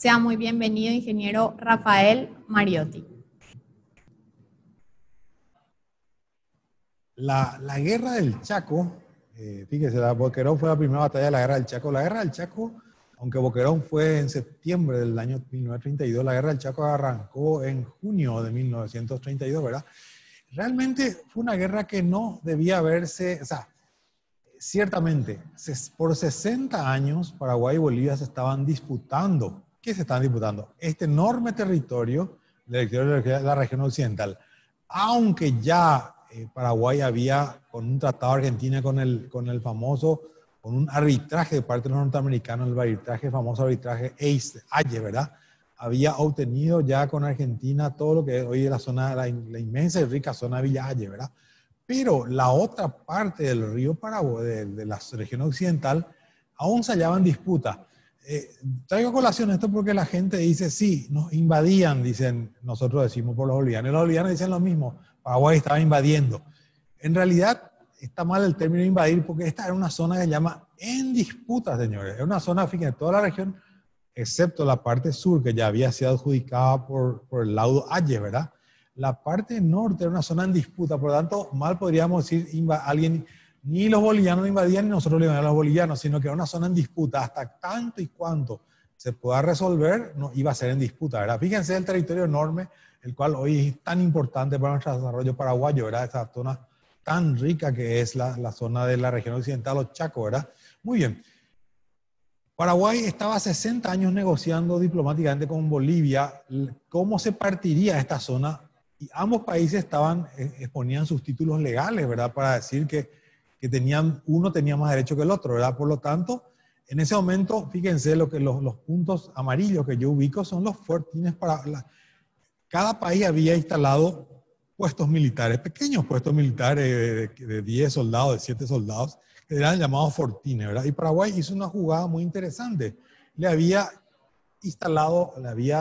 Sea muy bienvenido, ingeniero Rafael Mariotti. La guerra del Chaco, fíjese, Boquerón fue la primera batalla de la guerra del Chaco. La guerra del Chaco, aunque Boquerón fue en septiembre del año 1932, la guerra del Chaco arrancó en junio de 1932, ¿verdad? Realmente fue una guerra que no debía haberse, o sea, ciertamente, por 60 años Paraguay y Bolivia se estaban disputando. ¿Qué se estaban disputando? Este enorme territorio de la región occidental. Aunque ya Paraguay había, con un tratado de Argentina, con el famoso, con un arbitraje de parte de los norteamericanos, el famoso arbitraje ACE, ¿verdad? Había obtenido ya con Argentina todo lo que hoy es la zona, la inmensa y rica zona de Villa Halle, ¿verdad? Pero la otra parte del río Paraguay, de la región occidental, aún se hallaba en disputa. Traigo a colación esto porque la gente dice, sí, nos invadían, dicen, nosotros decimos por los bolivianos. Y los bolivianos dicen lo mismo, Paraguay estaba invadiendo. En realidad, está mal el término invadir porque esta era una zona que se llama en disputa, señores. Es una zona, fíjense, toda la región, excepto la parte sur, que ya había sido adjudicada por el laudo Ayes, ¿verdad? La parte norte era una zona en disputa, por lo tanto, mal podríamos decir alguien, ni los bolivianos invadían ni nosotros le invadíamos a los bolivianos, sino que era una zona en disputa. Hasta tanto y cuanto se pueda resolver, no iba a ser en disputa, ¿verdad? Fíjense el territorio enorme, el cual hoy es tan importante para nuestro desarrollo paraguayo, ¿verdad? Esa zona tan rica que es la zona de la región occidental, los Chaco, ¿verdad? Muy bien. Paraguay estaba 60 años negociando diplomáticamente con Bolivia cómo se partiría esta zona y ambos países exponían sus títulos legales, ¿verdad? Para decir que uno tenía más derecho que el otro, ¿verdad? Por lo tanto, en ese momento, fíjense los puntos amarillos que yo ubico son los fortines cada país había instalado puestos militares, pequeños puestos militares de 10 soldados, de 7 soldados, que eran llamados fortines, ¿verdad? Y Paraguay hizo una jugada muy interesante. Le había instalado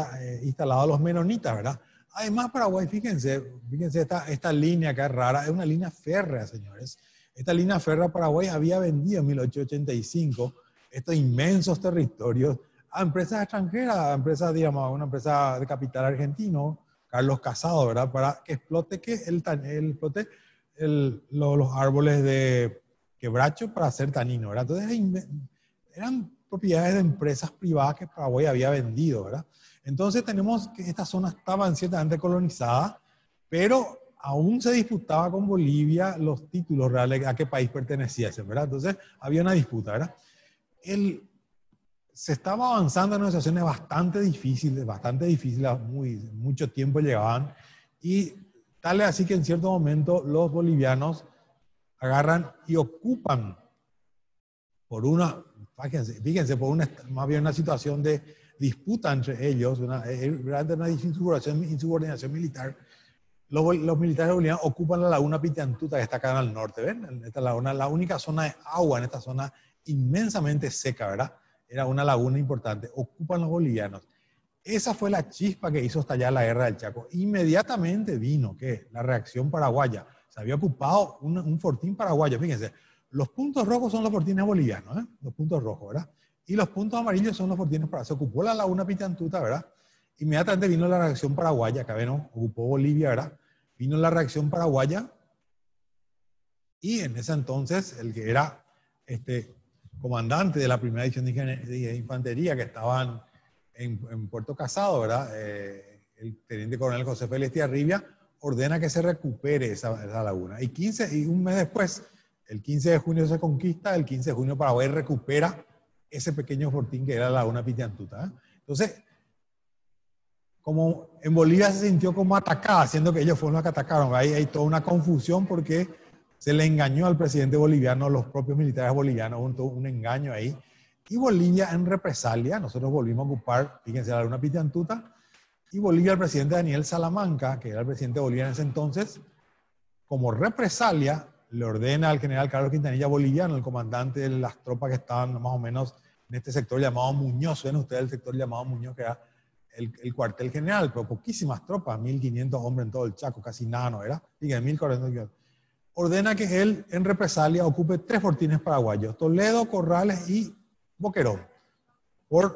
a los menonitas, ¿verdad? Además, Paraguay, fíjense esta línea que es rara, es una línea férrea, señores. Esta línea férrea Paraguay había vendido en 1885 estos inmensos territorios a empresas extranjeras, a empresas, digamos, una empresa de capital argentino, Carlos Casado, ¿verdad? Para que explote, los árboles de quebracho para hacer tanino, ¿verdad? Entonces eran propiedades de empresas privadas que Paraguay había vendido, ¿verdad? Entonces tenemos que esta zona estaba ciertamente colonizada, pero aún se disputaba con Bolivia los títulos reales a qué país pertenecía ese, ¿verdad? Entonces había una disputa, ¿verdad? Se estaba avanzando en negociaciones bastante difíciles, mucho tiempo llevaban, y tal es así que en cierto momento los bolivianos agarran y ocupan fíjense, más bien una situación de disputa entre ellos, una insubordinación militar. Los militares bolivianos ocupan la laguna Pitiantuta, que está acá al norte, ¿ven? Esta laguna, la única zona de agua en esta zona inmensamente seca, ¿verdad? Era una laguna importante. Ocupan los bolivianos. Esa fue la chispa que hizo estallar la guerra del Chaco. Inmediatamente vino, ¿qué? La reacción paraguaya. Se había ocupado un fortín paraguayo, fíjense. Los puntos rojos son los fortines bolivianos, ¿eh? Los puntos rojos, ¿verdad? Y los puntos amarillos son los fortines paraguayos. Se ocupó la laguna Pitiantuta, ¿verdad? Inmediatamente vino la reacción paraguaya, acá ven, ocupó Bolivia, ¿verdad? Vino la reacción paraguaya y en ese entonces el que era comandante de la primera división de infantería que estaban en Puerto Casado, ¿verdad? El teniente coronel José Félix Tiarribia ordena que se recupere esa laguna. Y un mes después, el 15 de junio se conquista, el 15 de junio Paraguay recupera ese pequeño fortín que era la laguna Pitiantuta, ¿eh? Entonces, como en Bolivia se sintió como atacada, siendo que ellos fueron los que atacaron, hay toda una confusión porque se le engañó al presidente boliviano, los propios militares bolivianos, un engaño ahí. Y Bolivia en represalia, nosotros volvimos a ocupar, fíjense, la laguna Pitiantuta, y Bolivia, el presidente Daniel Salamanca, que era el presidente de Bolivia en ese entonces, como represalia, le ordena al general Carlos Quintanilla Boliviano, el comandante de las tropas que estaban más o menos en este sector llamado Muñoz, ven ustedes el sector llamado Muñoz, que era el cuartel general, pero poquísimas tropas, 1.500 hombres en todo el Chaco, casi nada, ¿no era? Digan, 1.400. Ordena que él, en represalia, ocupe 3 fortines paraguayos, Toledo, Corrales y Boquerón, por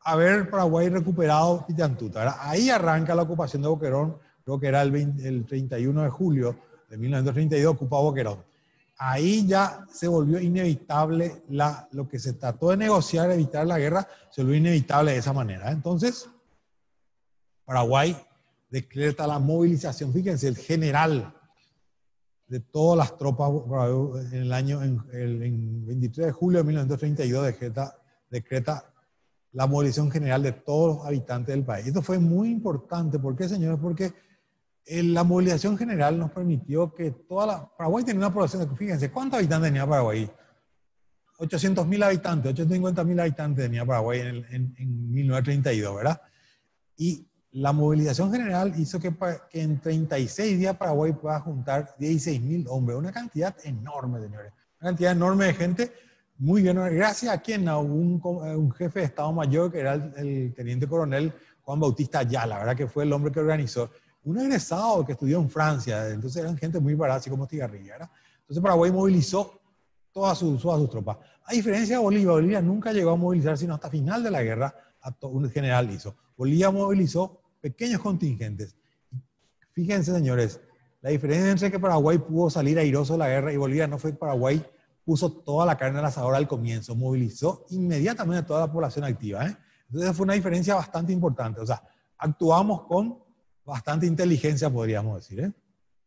haber Paraguay recuperado Pitantuta, ¿verdad? Ahí arranca la ocupación de Boquerón, creo que era el 31 de julio de 1932, ocupaba Boquerón. Ahí ya se volvió inevitable lo que se trató de negociar, evitar la guerra, se volvió inevitable de esa manera. Entonces, Paraguay decreta la movilización. Fíjense, el general de todas las tropas en el 23 de julio de 1932 decreta la movilización general de todos los habitantes del país. Esto fue muy importante. ¿Por qué, señores? Porque la movilización general nos permitió que Paraguay tenía una población, fíjense, ¿cuántos habitantes tenía Paraguay? 800.000 habitantes, 850.000 habitantes tenía Paraguay en 1932, ¿verdad? Y la movilización general hizo que en 36 días Paraguay pueda juntar 16.000 hombres, una cantidad enorme, señores, una cantidad enorme de gente, muy bien, gracias a quien, a un jefe de Estado Mayor, que era el teniente coronel Juan Bautista Ayala, ¿verdad? Que fue el hombre que organizó. Un egresado que estudió en Francia, entonces eran gente muy barata, así como Estigarribia, ¿verdad? Entonces Paraguay movilizó todas sus tropas. A diferencia de Bolivia, Bolivia nunca llegó a movilizar sino hasta final de la guerra, un general hizo. Bolivia movilizó pequeños contingentes. Fíjense, señores, la diferencia entre que Paraguay pudo salir airoso de la guerra y Bolivia no fue que Paraguay puso toda la carne al asador al comienzo, movilizó inmediatamente a toda la población activa, ¿eh? Entonces fue una diferencia bastante importante. O sea, actuamos con bastante inteligencia, podríamos decir, ¿eh?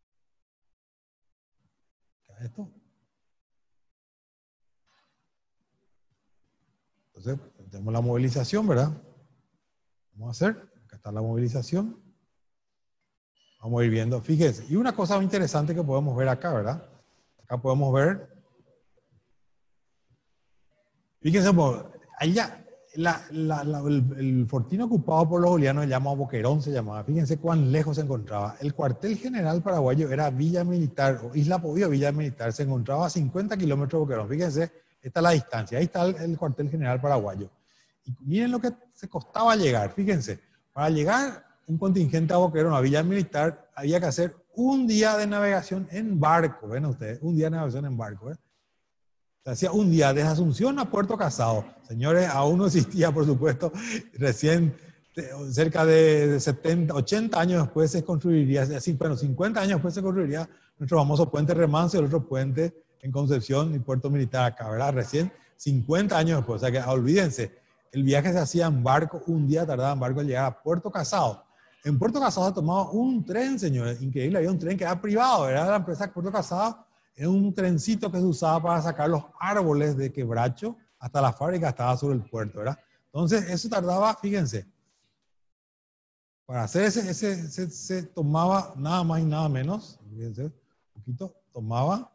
¿Esto? Entonces, tenemos la movilización, ¿verdad? Vamos a hacer, acá está la movilización. Vamos a ir viendo, fíjense. Y una cosa muy interesante que podemos ver acá, ¿verdad? Acá podemos ver, fíjense, allá, el fortín ocupado por los bolivianos se llama Boquerón, se llamaba. Fíjense cuán lejos se encontraba. El cuartel general paraguayo era Villa Militar, o Isla Podío Villa Militar, se encontraba a 50 kilómetros de Boquerón. Fíjense, esta es la distancia. Ahí está el cuartel general paraguayo. Y miren lo que se costaba llegar. Fíjense, para llegar un contingente a Boquerón, a Villa Militar, había que hacer un día de navegación en barco. ¿Ven ustedes? Un día de navegación en barco, ¿eh? Se hacía un día desde Asunción a Puerto Casado. Señores, aún no existía, por supuesto. Recién, cerca de 70, 80 años después se construiría, así, bueno, 50 años después se construiría nuestro famoso puente Remanso y el otro puente en Concepción y Puerto Militar acá, ¿verdad? Recién 50 años después. O sea que olvídense, el viaje se hacía en barco, un día tardaba en barco en llegar a Puerto Casado. En Puerto Casado se tomaba un tren, señores, increíble, había un tren que era privado, era la empresa Puerto Casado. Era un trencito que se usaba para sacar los árboles de Quebracho hasta la fábrica, estaba sobre el puerto, ¿verdad? Entonces, eso tardaba, fíjense, para hacer se tomaba nada más y nada menos, fíjense, un poquito, tomaba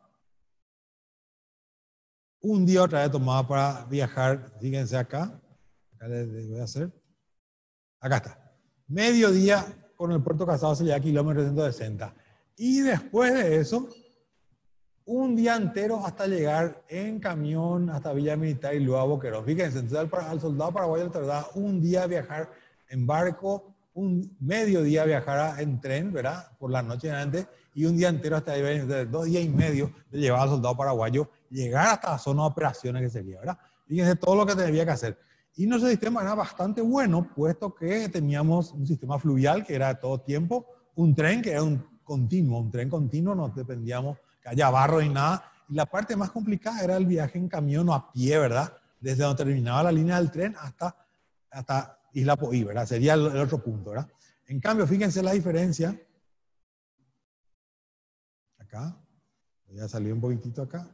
un día otra vez tomaba para viajar, fíjense acá les voy a hacer, acá está, mediodía con el Puerto Casado se llega a kilómetros 160, y después de eso, un día entero hasta llegar en camión hasta Villa Militar y luego a Boquerón. Fíjense, entonces al soldado paraguayo le tardaba un día viajar en barco, un mediodía viajar en tren, ¿verdad? Por la noche antes, y un día entero hasta ahí, 2 días y medio le llevaba al soldado paraguayo llegar hasta la zona de operaciones que sería, ¿verdad? Fíjense todo lo que tenía que hacer. Y nuestro sistema era bastante bueno, puesto que teníamos un sistema fluvial que era de todo tiempo, un tren que era un tren continuo, no dependíamos que haya barro ni nada. Y la parte más complicada era el viaje en camión o a pie, ¿verdad? Desde donde terminaba la línea del tren hasta Isla Poí, ¿verdad? Sería el otro punto, ¿verdad? En cambio, fíjense la diferencia. Acá, voy a salir un poquitito acá.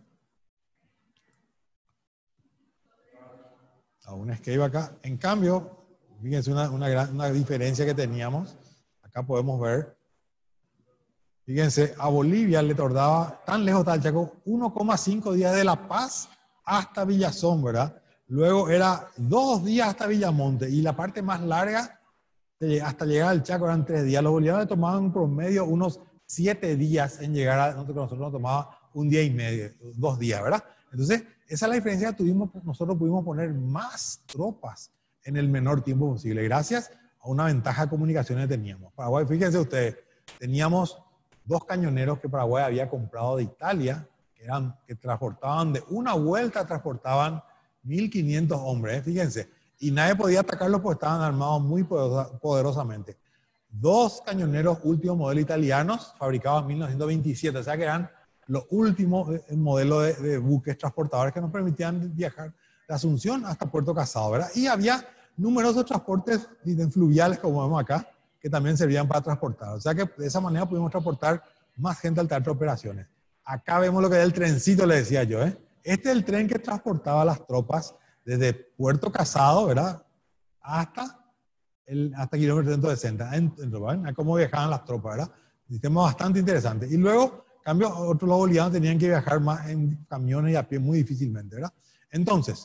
A un escape acá. En cambio, fíjense una diferencia que teníamos. Acá podemos ver. Fíjense, a Bolivia le tardaba, tan lejos está el Chaco, 1,5 días de La Paz hasta Villazón, ¿verdad? Luego era 2 días hasta Villamonte y la parte más larga, hasta llegar al Chaco, eran 3 días. Los bolivianos tomaban en promedio unos 7 días en llegar a nosotros nos tomaba 1 día y medio, 2 días, ¿verdad? Entonces, esa es la diferencia que tuvimos, nosotros pudimos poner más tropas en el menor tiempo posible, gracias a una ventaja de comunicaciones que teníamos. Paraguay, fíjense ustedes, teníamos 2 cañoneros que Paraguay había comprado de Italia, que transportaban de una vuelta, transportaban 1.500 hombres, fíjense. y nadie podía atacarlos porque estaban armados muy poderosamente. 2 cañoneros último modelo italianos, fabricados en 1927, o sea que eran los últimos modelos de buques transportadores que nos permitían viajar de Asunción hasta Puerto Casado, ¿verdad? Y había numerosos transportes fluviales, como vemos acá, que también servían para transportar. O sea que de esa manera pudimos transportar más gente al teatro de operaciones. Acá vemos lo que es el trencito, le decía yo, ¿eh? Este es el tren que transportaba a las tropas desde Puerto Casado, ¿verdad? Hasta kilómetro 160. ¿Ven? Cómo viajaban las tropas, ¿verdad? Un sistema bastante interesante. Y luego, en cambio, otros los bolivianos tenían que viajar más en camiones y a pie muy difícilmente, ¿verdad? Entonces,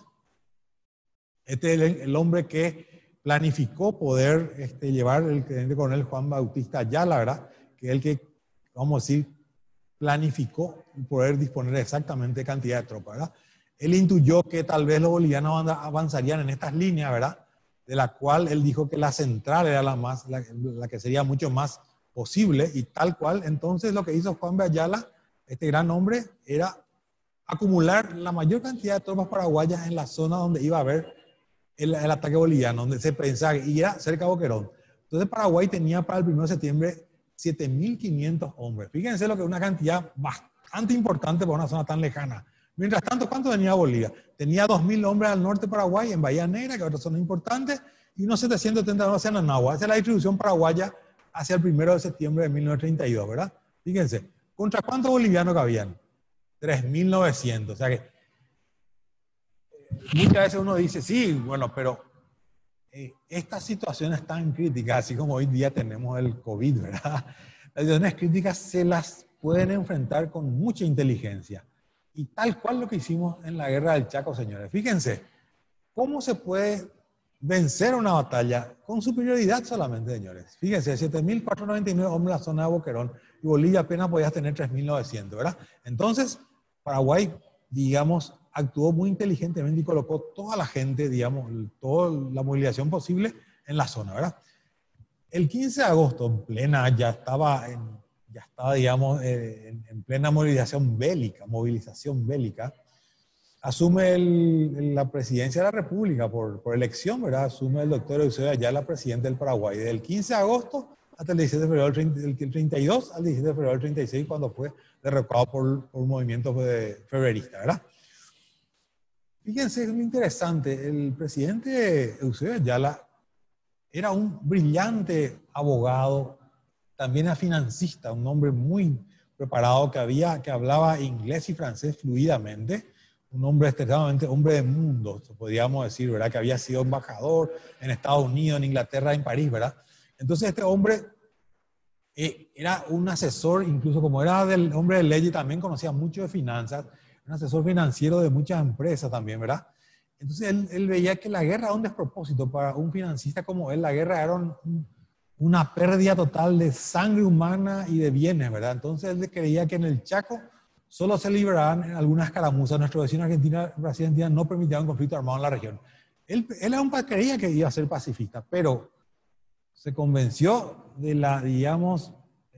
este es el hombre que planificó poder llevar el teniente coronel Juan Bautista Ayala, ¿verdad? Que es el que, vamos a decir, planificó poder disponer exactamente de cantidad de tropas, ¿verdad? Él intuyó que tal vez los bolivianos avanzarían en estas líneas, ¿verdad? De la cual él dijo que la central era la que sería mucho más posible, y tal cual. Entonces lo que hizo Juan B. Ayala, este gran hombre, era acumular la mayor cantidad de tropas paraguayas en la zona donde iba a haber el ataque boliviano, donde se pensaba, y era cerca de Boquerón. Entonces Paraguay tenía para el 1 de septiembre 7.500 hombres. Fíjense lo que es una cantidad bastante importante para una zona tan lejana. Mientras tanto, ¿cuánto tenía Bolivia? Tenía 2.000 hombres al norte de Paraguay, en Bahía Negra, que es otra zona importante, y unos 732 hacia Nanagua. Esa es la distribución paraguaya hacia el 1 de septiembre de 1932, ¿verdad? Fíjense, ¿contra cuántos bolivianos cabían? 3.900. O sea que muchas veces uno dice, sí, bueno, pero estas situaciones tan críticas, así como hoy día tenemos el COVID, ¿verdad? Las situaciones críticas se las pueden enfrentar con mucha inteligencia. Y tal cual lo que hicimos en la guerra del Chaco, señores. Fíjense, ¿cómo se puede vencer una batalla con superioridad solamente, señores? Fíjense, 7.499 hombres en la zona de Boquerón, y Bolivia apenas podía tener 3.900, ¿verdad? Entonces, Paraguay, digamos, actuó muy inteligentemente y colocó toda la gente, digamos, toda la movilización posible en la zona, ¿verdad? El 15 de agosto, en plena, ya estaba, digamos, en plena movilización bélica, asume la presidencia de la República por elección, ¿verdad? Asume el doctor Eusebio Ayala, presidente del Paraguay, del 15 de agosto hasta el 17 de febrero del 32 al 17 de febrero del 36, cuando fue derrocado por un movimiento febrerista, ¿verdad? Fíjense, es muy interesante, el presidente Eusebio Ayala era un brillante abogado, también era financista, un hombre muy preparado que hablaba inglés y francés fluidamente, un hombre extremadamente hombre de mundo, podríamos decir, ¿verdad? Que había sido embajador en Estados Unidos, en Inglaterra, en París, ¿verdad? Entonces este hombre era un asesor, incluso como era del hombre de ley, también conocía mucho de finanzas, un asesor financiero de muchas empresas también, ¿verdad? Entonces él veía que la guerra era un despropósito para un financista como él. La guerra era una pérdida total de sangre humana y de bienes, ¿verdad? Entonces él creía que en el Chaco solo se liberaban en algunas escaramuzas. Nuestro vecino Argentina, Brasil y Argentina no permitían un conflicto armado en la región. Él creía que iba a ser pacifista, pero se convenció de digamos,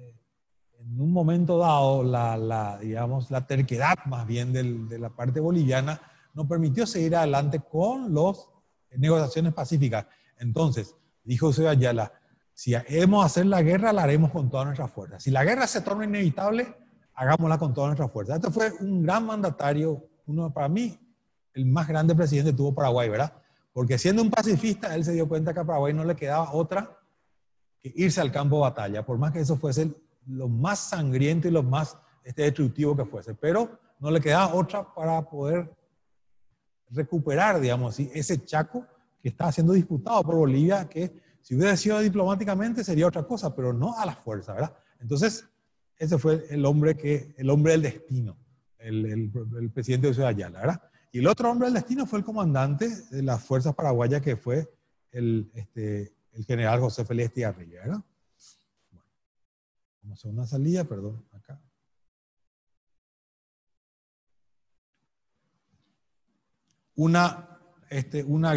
en un momento dado, digamos, la terquedad más bien de la parte boliviana no permitió seguir adelante con las negociaciones pacíficas. Entonces, dijo Eusebio Ayala, si hemos de hacer la guerra, la haremos con todas nuestras fuerzas. Si la guerra se torna inevitable, hagámosla con todas nuestras fuerzas. Este fue un gran mandatario, para mí, el más grande presidente que tuvo Paraguay, ¿verdad? Porque siendo un pacifista, él se dio cuenta que a Paraguay no le quedaba otra que irse al campo de batalla, por más que eso fuese lo más sangriento y lo más destructivo que fuese. Pero no le quedaba otra para poder recuperar, digamos, ese Chaco que estaba siendo disputado por Bolivia, que si hubiera sido diplomáticamente sería otra cosa, pero no a la fuerza, ¿verdad? Entonces, ese fue el hombre del destino, el presidente Eusebio Ayala, ¿verdad? Y el otro hombre del destino fue el comandante de las fuerzas paraguayas, que fue el general José Félix Estigarribia, ¿verdad? Bueno, vamos a una salida, perdón, acá. Una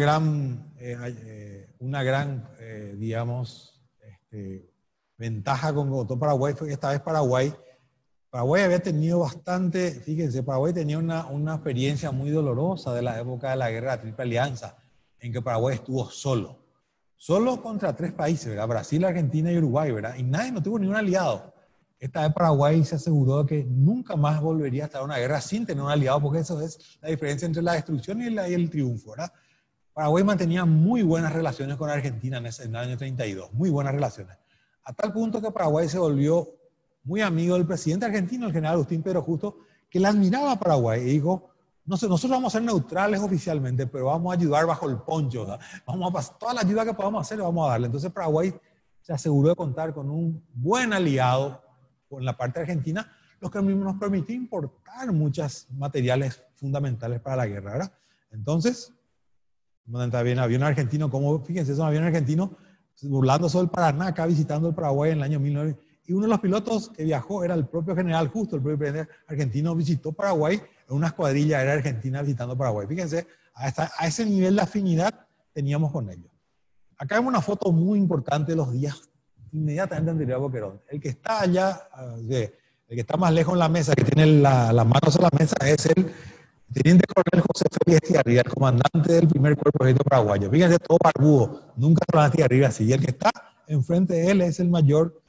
gran digamos, ventaja con votó Paraguay fue que esta vez Paraguay había tenido bastante, fíjense, Paraguay tenía una experiencia muy dolorosa de la época de la Guerra de la Triple Alianza. en que Paraguay estuvo solo contra 3 países, ¿verdad? Brasil, Argentina y Uruguay, ¿verdad? Y nadie, no tuvo ningún aliado. Esta vez Paraguay se aseguró de que nunca más volvería a estar en una guerra sin tener un aliado, porque eso es la diferencia entre la destrucción y el triunfo, ¿verdad? Paraguay mantenía muy buenas relaciones con Argentina en el año 32, muy buenas relaciones. A tal punto que Paraguay se volvió muy amigo del presidente argentino, el general Agustín Pedro Justo, que le admiraba a Paraguay y dijo: nosotros vamos a ser neutrales oficialmente, pero vamos a ayudar bajo el poncho, ¿verdad? Vamos a pasar toda la ayuda que podamos hacer, vamos a darle. Entonces Paraguay se aseguró de contar con un buen aliado en la parte argentina, lo que nos permitió importar muchos materiales fundamentales para la guerra, ¿verdad? Entonces, también avión argentino, como fíjense, es un avión argentino burlándose del Paraná, acá visitando el Paraguay en el año 1900. Y uno de los pilotos que viajó era el propio general Justo, el propio presidente argentino, visitó Paraguay en una escuadrilla aérea argentina visitando Paraguay. Fíjense, a ese nivel de afinidad teníamos con ellos. Acá vemos una foto muy importante de los días inmediatamente anterior a Boquerón. El que está allá, el que está más lejos en la mesa, que tiene la mano sobre la mesa, es el teniente coronel José Félix Estigarribia, el comandante del primer cuerpo de ejército paraguayo. Fíjense, todo barbudo, nunca se lo van a Estigarribia así. Y el que está enfrente de él es el mayor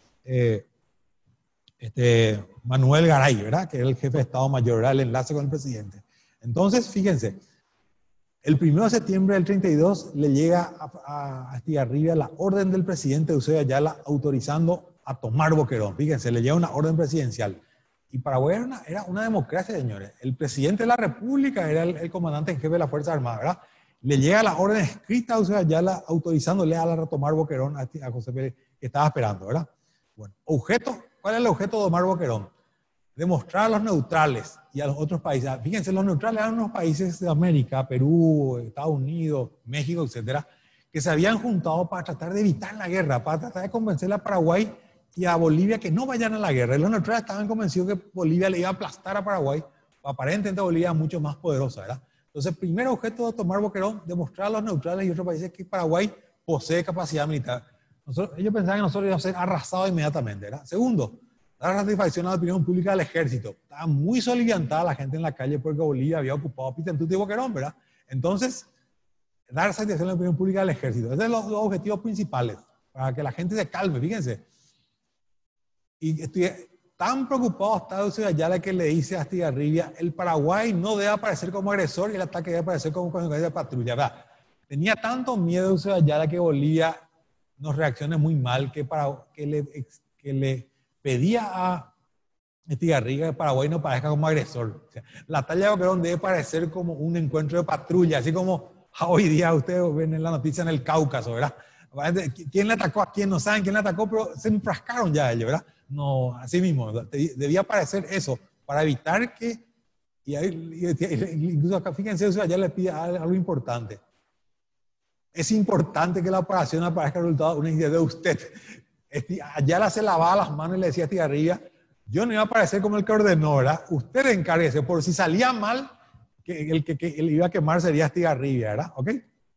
Manuel Garay, ¿verdad? Que era el jefe de Estado Mayor, era el enlace con el presidente. Entonces, fíjense, el 1 de septiembre del 32 le llega a Estigarribia la orden del presidente Eusebio Ayala autorizando a tomar Boquerón. Fíjense, le llega una orden presidencial. Y Paraguay era una democracia, señores. El presidente de la República era el comandante en jefe de la Fuerza Armada, ¿verdad? Le llega la orden escrita a Eusebio Ayala autorizándole a retomar Boquerón a José Pérez, que estaba esperando, ¿verdad? Bueno, ¿cuál es el objeto de tomar Boquerón? Demostrar a los neutrales y a los otros países. Fíjense, los neutrales eran unos países de América, Perú, Estados Unidos, México, etcétera, que se habían juntado para tratar de evitar la guerra, para tratar de convencer a Paraguay y a Bolivia que no vayan a la guerra. Y los neutrales estaban convencidos que Bolivia le iba a aplastar a Paraguay. Aparentemente Bolivia es mucho más poderosa, ¿verdad? Entonces, primer objeto de tomar Boquerón, demostrar a los neutrales y otros países que Paraguay posee capacidad militar. Ellos pensaban que nosotros íbamos a ser arrasados inmediatamente, ¿verdad? Segundo, dar satisfacción a la opinión pública del ejército. Estaba muy soliviantada la gente en la calle porque Bolivia había ocupado Pitentuta y Boquerón, ¿verdad? Entonces, dar satisfacción a la opinión pública del ejército. Esos son los objetivos principales, para que la gente se calme, fíjense. Y estoy tan preocupado está Eusebio Ayala que le dice a Estigarribia: el Paraguay no debe aparecer como agresor y el ataque debe aparecer como consecuencia de patrulla, ¿verdad? Tenía tanto miedo Eusebio Ayala que Bolivia nos reaccione muy mal que le pedía a Estigarribia que Paraguay no parezca como agresor. O sea, la talla de Boquerón debe parecer como un encuentro de patrulla, así como hoy día ustedes ven en la noticia en el Cáucaso, ¿verdad? ¿Quién le atacó a quién? No saben quién le atacó, pero se enfrascaron ya ellos, ¿verdad? No, así mismo, debía parecer eso, para evitar que, incluso acá, fíjense, eso allá le pide algo importante. Es importante que la operación aparezca el resultado de una idea de usted. Ayala se lavaba las manos y le decía a Estigarribia: yo no iba a aparecer como el que ordenó, ¿verdad? Usted encárguese, por si salía mal, que el que iba a quemar sería Estigarribia, ¿verdad? ¿Ok?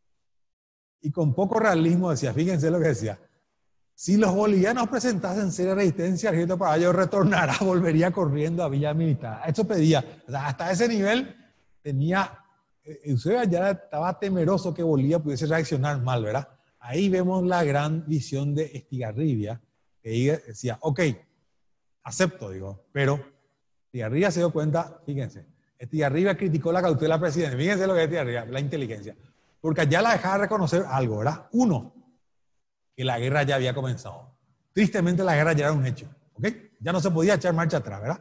Y con poco realismo decía, fíjense lo que decía: si los bolivianos presentasen seria resistencia, el ejército paraguayo retornará, volvería corriendo a Villa Militar. Eso pedía. O sea, hasta ese nivel tenía. Eusebio ya estaba temeroso que Bolivia pudiese reaccionar mal, ¿verdad? Ahí vemos la gran visión de Estigarribia, que decía: ok, acepto, digo, pero Estigarribia se dio cuenta, fíjense, Estigarribia criticó la cautela presidencial. Fíjense lo que es Estigarribia, la inteligencia. Porque allá la dejaba reconocer algo, ¿verdad? Uno, que la guerra ya había comenzado. Tristemente la guerra ya era un hecho, ¿ok? Ya no se podía echar marcha atrás, ¿verdad?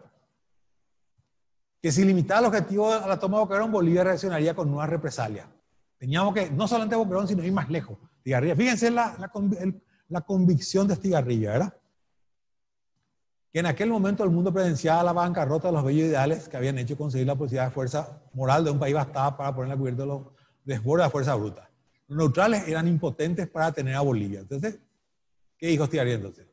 Que si limitaba el objetivo a la toma de Boquerón, Bolivia reaccionaría con nuevas represalias. Teníamos que, no solamente Boquerón, sino ir más lejos. Estigarribia, fíjense la convicción de Estigarribia, ¿verdad? Que en aquel momento el mundo presenciaba la bancarrota de los bellos ideales que habían hecho conseguir la posibilidad de fuerza moral de un país bastada para poner a cubierto los desbordes de la fuerza bruta. Los neutrales eran impotentes para tener a Bolivia. Entonces, ¿qué dijo Estigarribia entonces?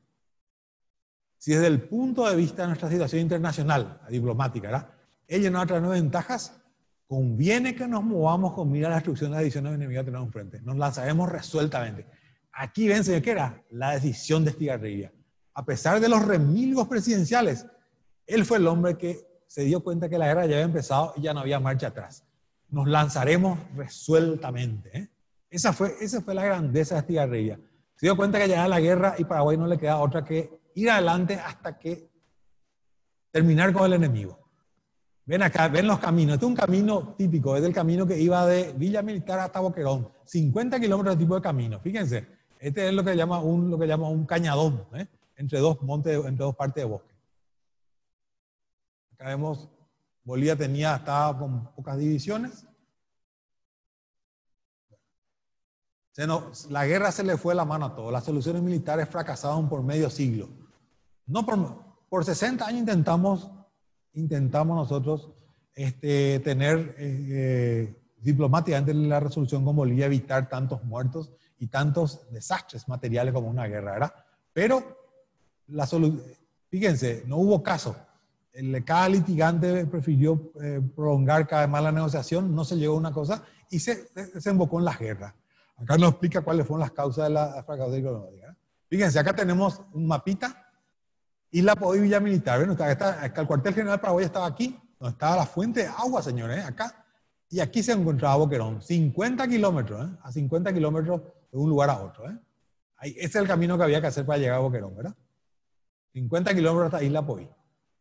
Si desde el punto de vista de nuestra situación internacional, diplomática, ¿verdad?, ella nos trae ventajas, conviene que nos movamos con mira a la destrucción de las divisiones enemigas que tenemos enfrente. Nos lanzaremos resueltamente. Aquí ven, señor, ¿qué era? La decisión de Estigarribia. A pesar de los remilgos presidenciales, él fue el hombre que se dio cuenta que la guerra ya había empezado y ya no había marcha atrás. Nos lanzaremos resueltamente, ¿eh? Esa fue la grandeza de Estigarribia. Se dio cuenta que llegaba la guerra y Paraguay no le queda otra que ir adelante hasta que terminar con el enemigo. Ven acá, ven los caminos. Este es un camino típico, es el camino que iba de Villa Militar hasta Boquerón. 50 kilómetros de tipo de camino. Fíjense, este es lo que llama un cañadón, entre dos montes, entre dos partes de bosque. Acá vemos, Bolivia estaba con pocas divisiones. La guerra se le fue la mano a todo. Las soluciones militares fracasaron por medio siglo. No por 60 años intentamos nosotros tener diplomáticamente la resolución con Bolivia, evitar tantos muertos y tantos desastres materiales como una guerra, ¿verdad? Pero fíjense, no hubo caso. Cada litigante prefirió prolongar cada vez más la negociación, no se llegó a una cosa y se desembocó en las guerras. Acá nos explica cuáles fueron las causas de la fracaso diplomática. Fíjense, acá tenemos un mapita, Isla Podí, Villa Militar. ¿Ven? El cuartel general Paraguay estaba aquí, donde estaba la fuente de agua, señores, acá. Y aquí se encontraba Boquerón, 50 kilómetros, a 50 kilómetros de un lugar a otro. Ese es el camino que había que hacer para llegar a Boquerón, ¿verdad? 50 kilómetros hasta Isla Podí.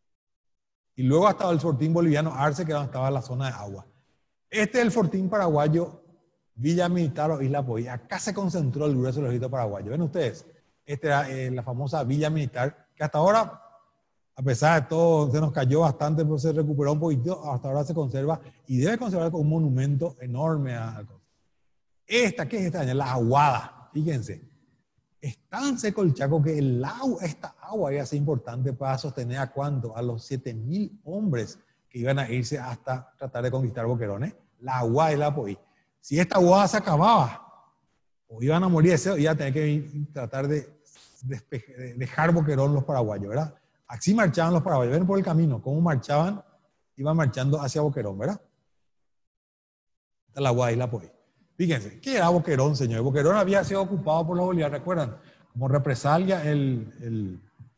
Y luego hasta el fortín boliviano Arce, que estaba la zona de agua. Este es el fortín paraguayo, Villa Militar o Isla Podí. Acá se concentró el grueso del ejército paraguayo. ¿Ven ustedes? Esta era la famosa Villa Militar, que hasta ahora, a pesar de todo, se nos cayó bastante, pero se recuperó un poquito, hasta ahora se conserva y debe conservar como un monumento enorme a ¿qué es esta? La aguada, fíjense. Es tan seco el Chaco que esta agua iba a ser importante para sostener a ¿cuánto? A los 7.000 hombres que iban a irse hasta tratar de conquistar Boquerón, la aguada y la Podí. Si esta aguada se acababa, o iban a morir de sed, iban a tener que tratar de dejar Boquerón los paraguayos, ¿verdad? Así marchaban los paraguayos. Ven por el camino, cómo marchaban, iban marchando hacia Boquerón, ¿verdad? Esta es la aguada y la Podí. Fíjense, ¿qué era Boquerón, señores? Boquerón había sido ocupado por los bolivianos, ¿recuerdan? Como represalia, el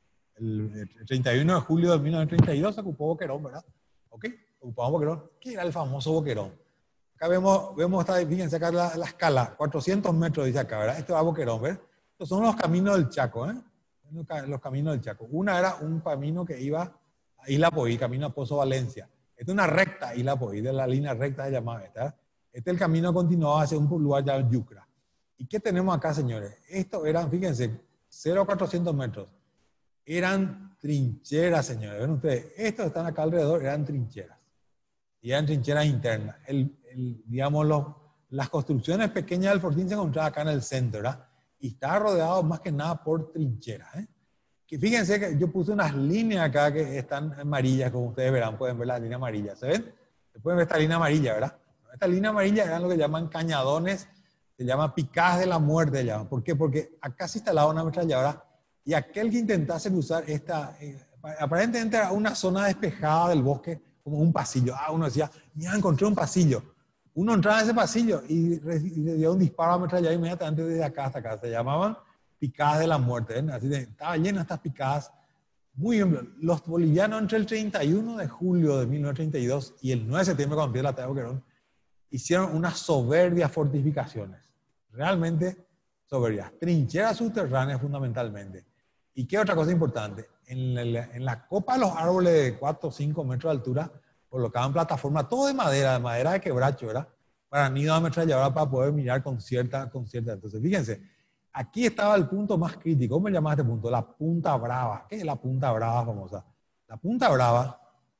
31 de julio de 1932 se ocupó Boquerón, ¿verdad? ¿Ok? Ocupamos Boquerón. ¿Qué era el famoso Boquerón? Acá vemos fíjense acá la escala, 400 metros dice acá, ¿verdad? Esto va a Boquerón, ¿verdad? Estos son los caminos del Chaco, los caminos del Chaco. Una era un camino que iba a Isla Podí, camino a Pozo Valencia. Esta es una recta Isla Podí, de la línea recta se llamaba esta. Este es el camino continuado hacia un lugar llamado Yucra. ¿Y qué tenemos acá, señores? Estos eran, fíjense, 0 a 400 metros. Eran trincheras, señores. ¿Ven ustedes? Estos que están acá alrededor eran trincheras. Y eran trincheras internas. Digamos, las construcciones pequeñas del fortín se encontraban acá en el centro, ¿verdad? Y estaba rodeado más que nada por trincheras. Que fíjense que yo puse unas líneas acá que están amarillas, como ustedes verán, pueden ver las líneas amarillas. ¿Se ven? Se pueden ver esta línea amarilla, ¿verdad? Esta línea amarilla eran lo que llaman cañadones, se llama picadas de la muerte. ¿Por qué? Porque acá se instalaba una ametralladora y aquel que intentase cruzar aparentemente era una zona despejada del bosque, como un pasillo. Uno decía, mira, encontré un pasillo. Uno entraba en ese pasillo y le dio un disparo a ametralladora inmediatamente desde acá hasta acá. Se llamaban picadas de la muerte. Así estaba llena estas picadas. Muy bien, los bolivianos entre el 31 de julio de 1932 y el 9 de septiembre, cuando empieza la batalla de Boquerón, hicieron unas soberbias fortificaciones, realmente soberbias, trincheras subterráneas fundamentalmente. ¿Y qué otra cosa importante? En la copa de los árboles de 4 o 5 metros de altura colocaban plataformas, todo de madera de quebracho, ¿verdad? Para nido de ametralladora para poder mirar con cierta. Entonces, fíjense, aquí estaba el punto más crítico. ¿Cómo se llama este punto? La Punta Brava. ¿Qué es la Punta Brava famosa? La Punta Brava.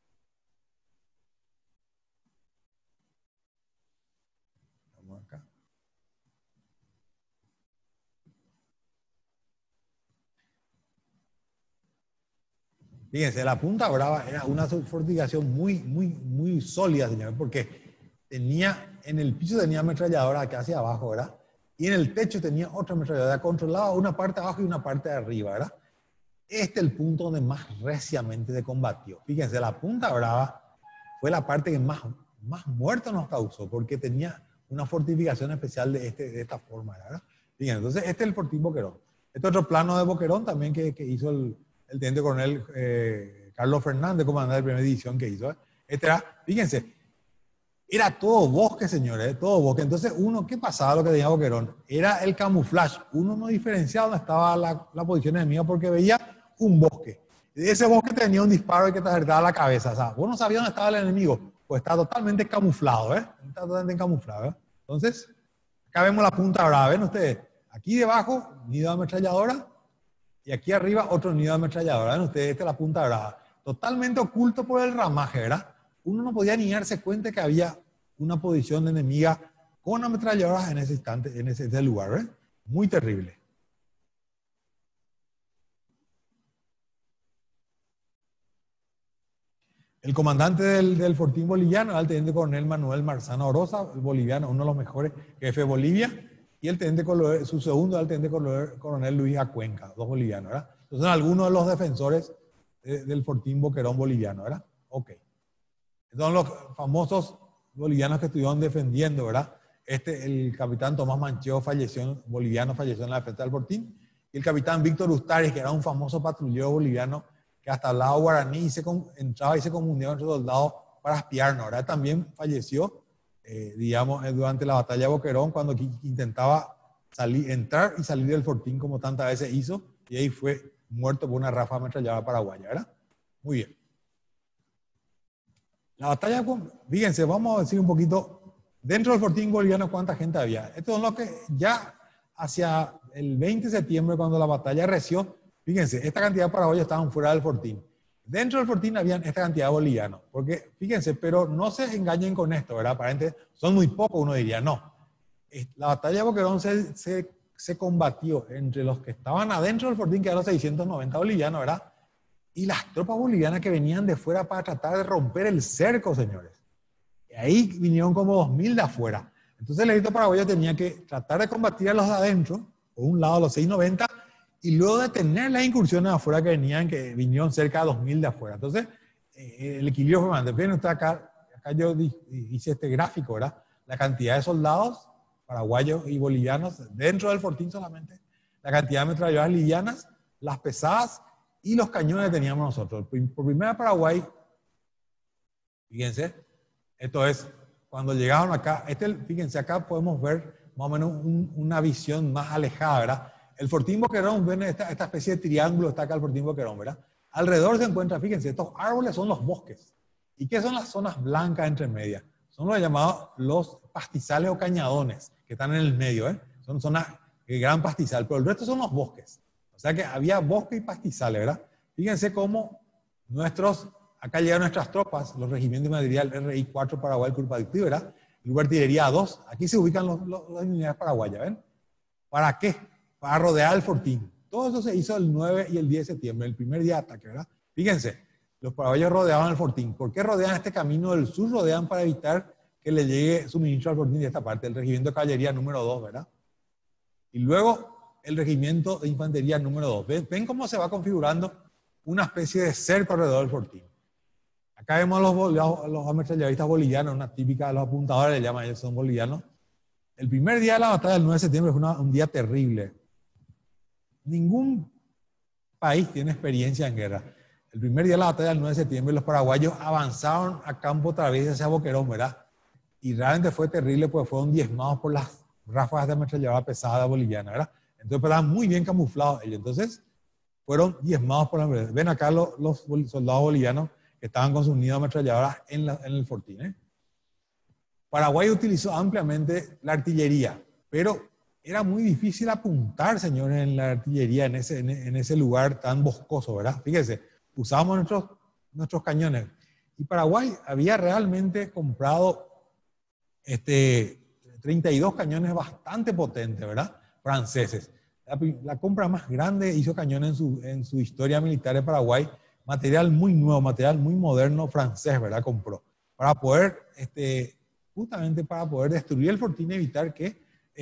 Acá. Fíjense, la Punta Brava era una fortificación muy sólida, señores, porque en el piso tenía ametralladora acá hacia abajo, ¿verdad? Y en el techo tenía otra ametralladora, controlaba una parte abajo y una parte de arriba, ¿verdad? Este es el punto donde más reciamente se combatió. Fíjense, la Punta Brava fue la parte que más muertos nos causó, porque tenía una fortificación especial de esta forma, ¿verdad? Fíjense, entonces este es el fortín Boquerón. Este otro plano de Boquerón también que hizo el teniente coronel Carlos Fernández, comandante de primera división que hizo. Fíjense, Era todo bosque, señores, todo bosque. Entonces, ¿qué pasaba lo que tenía Boquerón? Era el camuflaje. Uno no diferenciaba dónde estaba la posición enemiga porque veía un bosque. De ese bosque tenía un disparo y que te acertaba la cabeza. O sea, vos no sabías dónde estaba el enemigo, pues está totalmente camuflado, ¿eh? Está totalmente camuflado, ¿eh? Entonces, acá vemos la punta brava, ¿ven ustedes? Aquí debajo, nido de ametralladora, y aquí arriba otro nido de ametralladora, ¿ven ustedes? Esta es la punta brava. Totalmente oculto por el ramaje, ¿verdad? Uno no podía ni darse cuenta que había una posición enemiga con ametralladoras en ese instante, en ese lugar, ¿eh? Muy terrible. El comandante del Fortín boliviano era el teniente coronel Manuel Marzano Oroza, el boliviano, uno de los mejores jefes de Bolivia, y el teniente coronel, su segundo era el teniente coronel Luis Acuenca, dos bolivianos, ¿verdad? Entonces, son algunos de los defensores del Fortín Boquerón boliviano, ¿verdad? Ok. Son los famosos bolivianos que estuvieron defendiendo, ¿verdad? El capitán Tomás Mancheo boliviano falleció en la defensa del Fortín, y el capitán Víctor Ustares, que era un famoso patrullero boliviano, que hasta hablaba guaraní y entraba y se comunicaba entre soldados para espiarnos, ¿verdad? También falleció, digamos, durante la batalla de Boquerón, cuando intentaba entrar y salir del Fortín como tantas veces hizo, y ahí fue muerto por una ráfaga ametralladora paraguaya, ¿verdad? Muy bien. La batalla, fíjense, vamos a decir un poquito, dentro del Fortín boliviano, ¿cuánta gente había? Estos son los que ya hacia el 20 de septiembre, cuando la batalla arreció, fíjense, esta cantidad de paraguayos estaban fuera del Fortín. Dentro del Fortín habían esta cantidad de bolivianos. Porque, fíjense, pero no se engañen con esto, ¿verdad? Aparentemente son muy pocos, uno diría, no. La batalla de Boquerón se combatió entre los que estaban adentro del Fortín, que eran los 690 bolivianos, ¿verdad? Y las tropas bolivianas que venían de fuera para tratar de romper el cerco, señores. Y ahí vinieron como 2000 de afuera. Entonces el ejército paraguayo tenía que tratar de combatir a los de adentro, por un lado los 690, y luego detener las incursiones afuera que vinieron cerca de 2000 de afuera. Entonces, el equilibrio fue más. Ven usted acá yo hice este gráfico, ¿verdad? La cantidad de soldados paraguayos y bolivianos dentro del Fortín solamente, la cantidad de ametralladoras livianas, las pesadas y los cañones que teníamos nosotros. Por primera Paraguay, fíjense, esto es, cuando llegaron acá, fíjense, acá podemos ver más o menos una visión más alejada, ¿verdad? El Fortín Boquerón, ven esta especie de triángulo, está acá el Fortín Boquerón, ¿verdad? Alrededor se encuentra, fíjense, estos árboles son los bosques. ¿Y qué son las zonas blancas entre medias? Son los llamados los pastizales o cañadones, que están en el medio, ¿eh? Son zonas de gran pastizal, pero el resto son los bosques. O sea que había bosque y pastizales, ¿verdad? Fíjense cómo acá llegan nuestras tropas, los regimientos de material RI-4 Paraguay, Grupo Adictivo, ¿verdad? El Grupo de Artillería 2, aquí se ubican las unidades paraguayas, ¿ven? ¿Para qué? Para rodear el Fortín. Todo eso se hizo el 9 y el 10 de septiembre, el primer día de ataque, ¿verdad? Fíjense, los paraguayos rodeaban el Fortín. ¿Por qué rodean este camino del sur? Rodean para evitar que le llegue suministro al Fortín de esta parte, el regimiento de caballería número 2, ¿verdad? Y luego el regimiento de infantería número 2. ¿Ven cómo se va configurando una especie de cerco alrededor del Fortín? Acá vemos los ametralladoristas bolivianos, una típica de los apuntadores, le llaman ellos, son bolivianos. El primer día de la batalla del 9 de septiembre fue un día terrible. Ningún país tiene experiencia en guerra. El primer día de la batalla del 9 de septiembre los paraguayos avanzaron a campo traviesa hacia Boquerón, ¿verdad? Y realmente fue terrible porque fueron diezmados por las ráfagas de ametralladora pesada boliviana, ¿verdad? Entonces estaban muy bien camuflados ellos. Entonces fueron diezmados por la ametralladora. Ven acá los soldados bolivianos que estaban con sus nidos de ametralladoras en el Fortín, ¿eh? Paraguay utilizó ampliamente la artillería, pero era muy difícil apuntar, señores, en la artillería en ese lugar tan boscoso, ¿verdad? Fíjense, usábamos nuestros cañones. Y Paraguay había realmente comprado 32 cañones bastante potentes, ¿verdad? Franceses. La compra más grande hizo cañones en su historia militar de Paraguay. Material muy nuevo, material muy moderno francés, ¿verdad? Compró. Para poder, justamente para poder destruir el Fortín y evitar que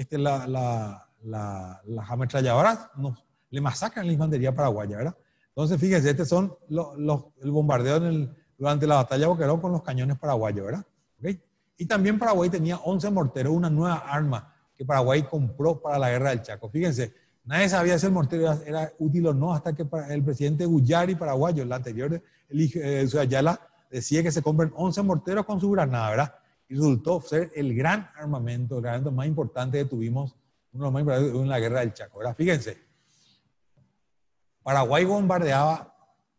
las ametralladoras le masacran la infantería paraguaya, ¿verdad? Entonces, fíjense, estos son el bombardeo durante la batalla de Boquerón con los cañones paraguayos, ¿verdad? ¿Okay? Y también Paraguay tenía 11 morteros, una nueva arma que Paraguay compró para la guerra del Chaco. Fíjense, nadie sabía si el mortero era útil o no hasta que el presidente Guyari, paraguayo, el anterior, el hijo de Ayala, decía que se compren 11 morteros con su granada, ¿verdad? y resultó ser el gran armamento más importante que tuvimos, uno de los más importantes en la guerra del Chaco. Ahora, fíjense, Paraguay bombardeaba,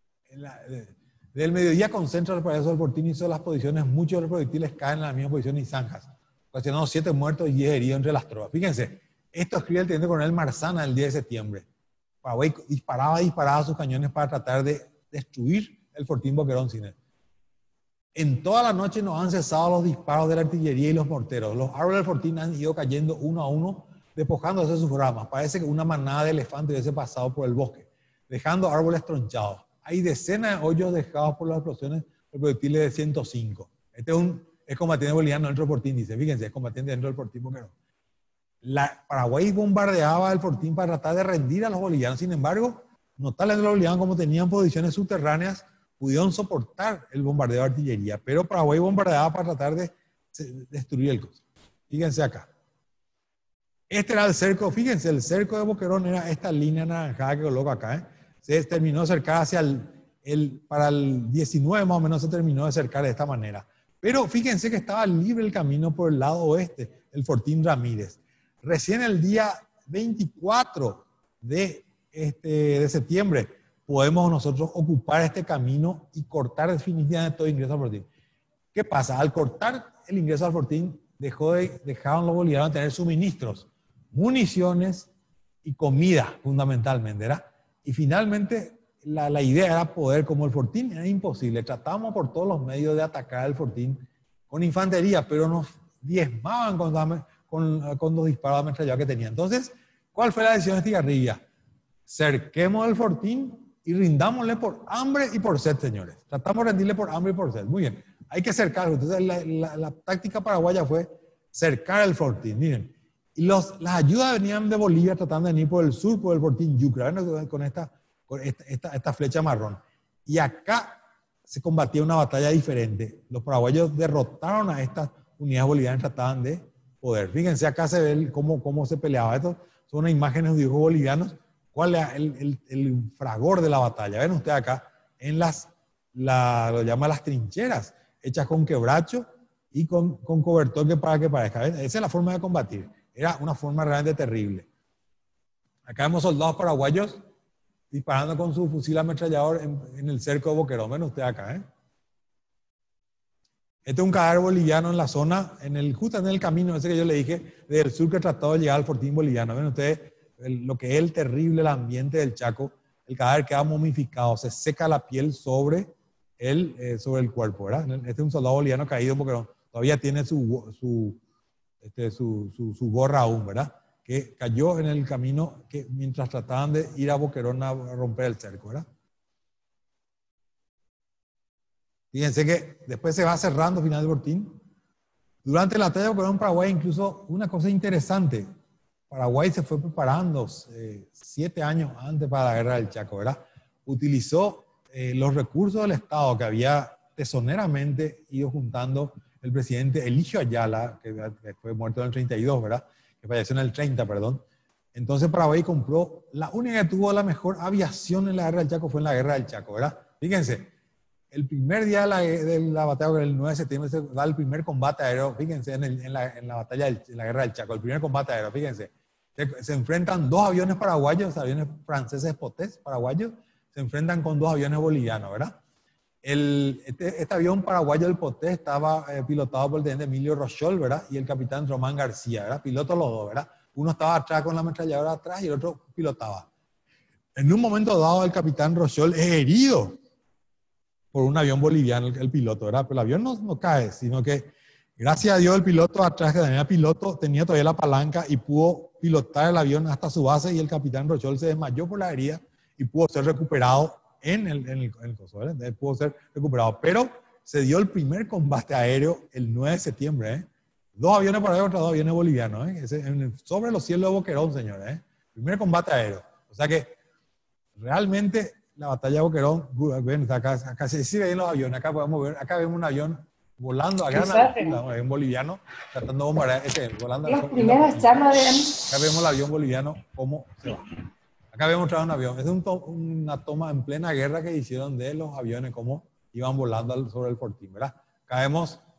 desde el mediodía concentra el Paraíso del Fortín, hizo las posiciones, muchos de los proyectiles caen en la misma posición y zanjas, ocasionando 7 muertos y 10 heridos entre las tropas. Fíjense, esto escribe el teniente coronel Marzana el 10 de septiembre. Paraguay disparaba sus cañones para tratar de destruir el Fortín Boquerón Cine. En toda la noche no han cesado los disparos de la artillería y los morteros. Los árboles del Fortín han ido cayendo uno a uno, despojándose de sus ramas. Parece que una manada de elefantes hubiese pasado por el bosque, dejando árboles tronchados. Hay decenas de hoyos dejados por las explosiones de proyectiles de 105. Este es combatiente boliviano dentro del Fortín, dice. Fíjense, es combatiente dentro del Fortín Boquerón. Paraguay bombardeaba el Fortín para tratar de rendir a los bolivianos. Sin embargo, notables de los bolivianos, como tenían posiciones subterráneas, pudieron soportar el bombardeo de artillería. Pero Paraguay bombardeaba para tratar de destruir el costo. Fíjense acá. Este era el cerco, fíjense, el cerco de Boquerón era esta línea naranjada que coloco acá. Se terminó de cercar hacia para el 19 más o menos se terminó de cercar de esta manera. Pero fíjense que estaba libre el camino por el lado oeste, el Fortín Ramírez. Recién el día 24 de septiembre podemos nosotros ocupar este camino y cortar definitivamente todo ingreso al Fortín. ¿Qué pasa? Al cortar el ingreso al Fortín, dejaron los bolivianos tener suministros, municiones y comida fundamentalmente, ¿verdad? Y finalmente la idea era poder, como el Fortín era imposible, tratamos por todos los medios de atacar el Fortín con infantería, pero nos diezmaban con los disparos de ametralladora que tenía. Entonces, ¿cuál fue la decisión de Estigarribia? Cerquemos el Fortín y rindámosle por hambre y por sed, señores. Tratamos de rendirle por hambre y por sed. Muy bien, hay que cercarlo. Entonces, la táctica paraguaya fue cercar el Fortín. Miren, y las ayudas venían de Bolivia tratando de venir por el sur, por el Fortín Yucra, con esta flecha marrón. Y acá se combatía una batalla diferente. Los paraguayos derrotaron a estas unidades bolivianas y trataban de poder. Fíjense, acá se ve cómo se peleaba. Estas son unas imágenes de dibujos bolivianos. ¿Cuál es el fragor de la batalla? Ven ustedes acá, lo llaman las trincheras, hechas con quebracho y con cobertor para que parezca. ¿Ven? Esa es la forma de combatir. Era una forma realmente terrible. Acá vemos soldados paraguayos disparando con su fusil ametrallador en el cerco de Boquerón. Ven ustedes acá, ¿eh? Este es un cadáver boliviano en la zona, justo en el camino ese que yo le dije, del sur que trató de llegar al Fortín boliviano. Ven ustedes lo que es el terrible ambiente del Chaco. El cadáver queda momificado, se seca la piel sobre el cuerpo, ¿verdad? Este es un soldado boliviano caído porque todavía tiene su gorra aún, ¿verdad? Que cayó en el camino mientras trataban de ir a Boquerón a romper el cerco, ¿verdad? Fíjense que después se va cerrando final del Fortín. Durante la batalla de Boquerón, Paraguay, incluso una cosa interesante, Paraguay se fue preparando 7 años antes para la guerra del Chaco, ¿verdad? Utilizó los recursos del Estado que había tesoneramente ido juntando el presidente Eligio Ayala, que fue muerto en el 32, ¿verdad? Que falleció en el 30, perdón. Entonces Paraguay compró, la única que tuvo la mejor aviación en la guerra del Chaco fue en la guerra del Chaco, ¿verdad? Fíjense, el primer día de la batalla, el 9 de septiembre, se da el primer combate aéreo, fíjense, en la batalla, en la guerra del Chaco, el primer combate aéreo, fíjense. Se enfrentan 2 aviones paraguayos, aviones franceses Potés paraguayos, se enfrentan con 2 aviones bolivianos, ¿verdad? Este avión paraguayo del Potés estaba pilotado por el teniente Emilio Rochol, ¿verdad? Y el capitán Román García, ¿verdad? Pilotos los dos, ¿verdad? Uno estaba atrás con la ametralladora atrás y el otro pilotaba. En un momento dado, el capitán Rochol es herido por un avión boliviano, el piloto, ¿verdad? Pero el avión no cae, sino que gracias a Dios el piloto atrás, que tenía piloto, tenía todavía la palanca y pudo pilotar el avión hasta su base y el capitán Rochol se desmayó por la herida y pudo ser recuperado en el coso, ¿verdad? Pudo ser recuperado. Pero se dio el primer combate aéreo el 9 de septiembre, ¿eh? 2 aviones paraguayos contra 2 aviones bolivianos, ¿eh? Sobre los cielos de Boquerón, señores, ¿eh? Primer combate aéreo. O sea que realmente la batalla de Boquerón, ven, acá se ven los aviones, acá podemos ver, acá vemos un avión volando, acá un avión boliviano tratando de bombardear, volando. Las primeras charlas de... Acá vemos el avión boliviano, cómo se va. Acá vemos otra vez un avión. Es una toma en plena guerra que hicieron de los aviones, cómo iban volando sobre el Fortín, ¿verdad? Acá vemos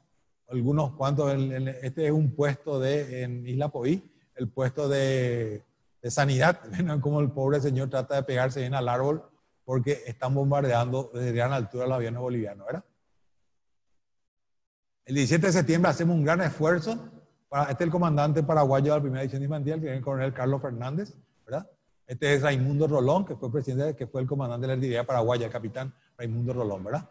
algunos cuantos, este es un puesto en Isla Poí, el puesto de sanidad, ven como el pobre señor trata de pegarse bien al árbol porque están bombardeando desde gran altura los aviones bolivianos, ¿verdad? El 17 de septiembre hacemos un gran esfuerzo. Este es el comandante paraguayo de la primera división infantil, que es el coronel Carlos Fernández, ¿verdad? Este es Raimundo Rolón, que fue presidente, que fue el comandante de la artillería paraguaya, el capitán Raimundo Rolón, ¿verdad?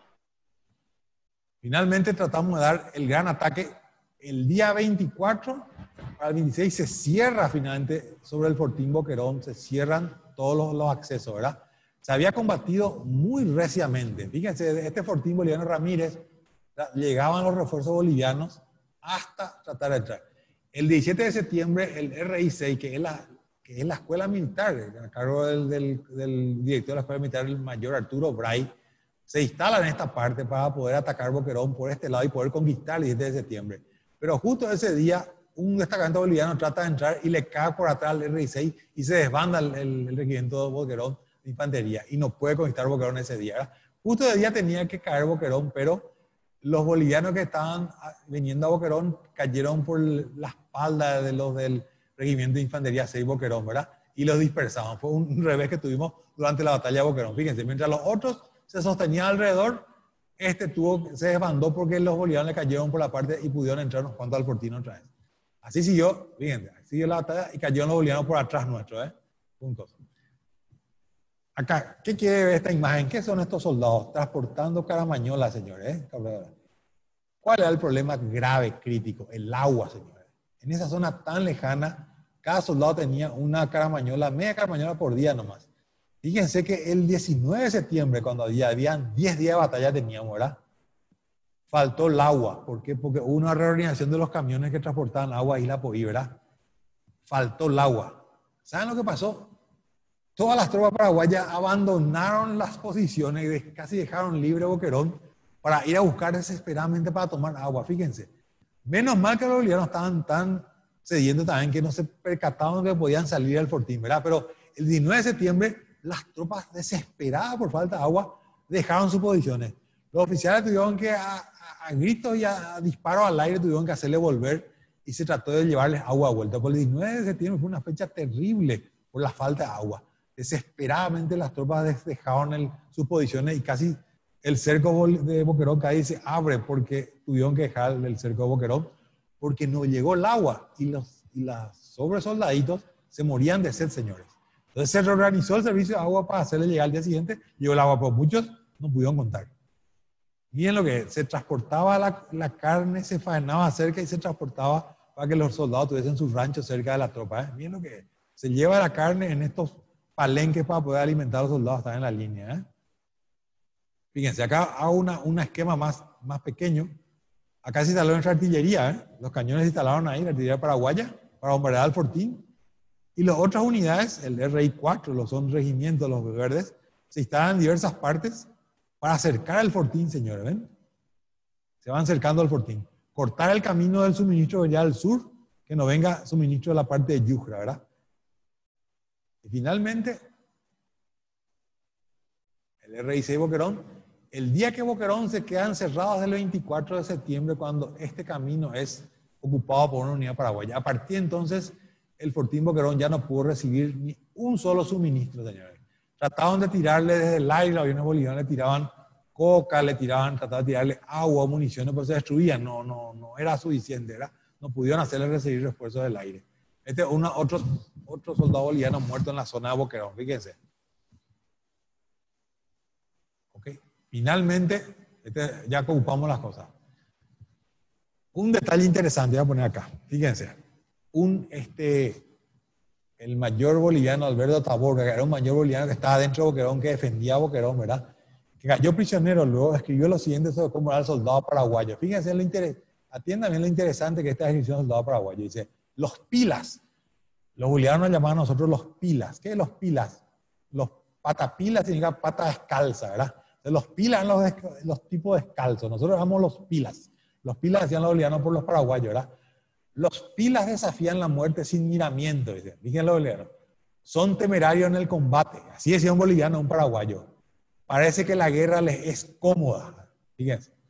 Finalmente tratamos de dar el gran ataque el día 24, para el 26 se cierra finalmente sobre el Fortín Boquerón, se cierran todos los accesos, ¿verdad? Se había combatido muy reciamente. Fíjense, este Fortín Boliviano Ramírez, llegaban los refuerzos bolivianos hasta tratar de entrar. El 17 de septiembre, el RI6, que es la escuela militar, a cargo del director de la escuela militar, el mayor Arturo Bray, se instala en esta parte para poder atacar Boquerón por este lado y poder conquistar el 17 de septiembre. Pero justo ese día, un destacamento boliviano trata de entrar y le cae por atrás al RI6 y se desbanda el regimiento de Boquerón de infantería y no puede conquistar Boquerón ese día, ¿verdad? Justo ese día tenía que caer Boquerón, pero los bolivianos que estaban viniendo a Boquerón cayeron por la espalda de los del regimiento de infantería 6 Boquerón, ¿verdad? Y los dispersaban. Fue un revés que tuvimos durante la batalla de Boquerón. Fíjense, mientras los otros se sostenían alrededor, se desbandó porque los bolivianos le cayeron por la parte y pudieron entrar unos cuantos al Fortín otra vez. Así siguió, fíjense, siguió la batalla y cayeron los bolivianos por atrás nuestro, puntos. Acá, ¿qué quiere ver esta imagen? ¿Qué son estos soldados? Transportando caramañola, señores. ¿Cuál era el problema grave, crítico? El agua, señores. En esa zona tan lejana, cada soldado tenía una caramañola, media caramañola por día nomás. Fíjense que el 19 de septiembre, cuando habían 10 días de batalla teníamos, ¿verdad? Faltó el agua. ¿Por qué? Porque hubo una reorganización de los camiones que transportaban agua a Isla Poí, ¿verdad? Faltó el agua. ¿Saben lo que pasó? Todas las tropas paraguayas abandonaron las posiciones y casi dejaron libre Boquerón para ir a buscar desesperadamente para tomar agua. Fíjense. Menos mal que los bolivianos estaban tan cediendo también que no se percataban que podían salir al Fortín, ¿verdad? Pero el 19 de septiembre las tropas desesperadas por falta de agua dejaron sus posiciones. Los oficiales tuvieron que a gritos y a disparos al aire tuvieron que hacerle volver y se trató de llevarles agua a vuelta. Por el 19 de septiembre fue una fecha terrible por la falta de agua. Desesperadamente las tropas dejaron sus posiciones y casi el cerco de Boquerón casi se abre porque tuvieron que dejar el cerco de Boquerón porque no llegó el agua y los sobresoldaditos se morían de sed, señores. Entonces se reorganizó el servicio de agua para hacerle llegar al día siguiente, llegó el agua, pero muchos no pudieron contar. Miren lo que es, se transportaba la carne, se faenaba cerca y se transportaba para que los soldados tuviesen sus ranchos cerca de la tropa. Miren lo que es, se lleva la carne en estos palenques para poder alimentar a los soldados que están en la línea. Fíjense, acá hago un esquema más pequeño. Acá se instaló nuestra artillería, los cañones se instalaron ahí, la artillería paraguaya, para bombardear el Fortín. Y las otras unidades, el RI4, los son regimientos, los verdes, se instalan en diversas partes para acercar al Fortín, señores, ¿ven? Se van acercando al Fortín. Cortar el camino del suministro allá al sur, que no venga suministro de la parte de Yujra, ¿verdad? Y finalmente, el RI6 Boquerón, el día que Boquerón se queda encerrado es el 24 de septiembre, cuando este camino es ocupado por una unidad paraguaya. A partir de entonces, el Fortín Boquerón ya no pudo recibir ni un solo suministro, señores. Trataban de tirarle desde el aire, los aviones bolivianos le tiraban coca, trataban de tirarle agua, municiones, pero se destruían. No era suficiente, ¿verdad? No pudieron hacerle recibir refuerzos del aire. Este es otro soldado boliviano muerto en la zona de Boquerón, fíjense. Ok. Finalmente, ya ocupamos las cosas. Un detalle interesante voy a poner acá, fíjense. El mayor boliviano Alberto Taborga, que era un mayor boliviano que estaba dentro de Boquerón, que defendía a Boquerón, ¿verdad? Que cayó prisionero, luego escribió lo siguiente sobre cómo era el soldado paraguayo. Fíjense, atiendan bien lo interesante que esta descripción del soldado paraguayo. Dice, los pilas. Los bolivianos nos llamaban a nosotros los pilas. ¿Qué es los pilas? Los patapilas significa pata descalza, ¿verdad? Entonces, los pilas eran los tipos descalzos. Nosotros llamamos los pilas. Los pilas decían los bolivianos por los paraguayos, ¿verdad? Los pilas desafían la muerte sin miramiento, dicen. Fíjense los bolivianos. Son temerarios en el combate. Así decía un boliviano, un paraguayo. Parece que la guerra les es cómoda. Fíjense.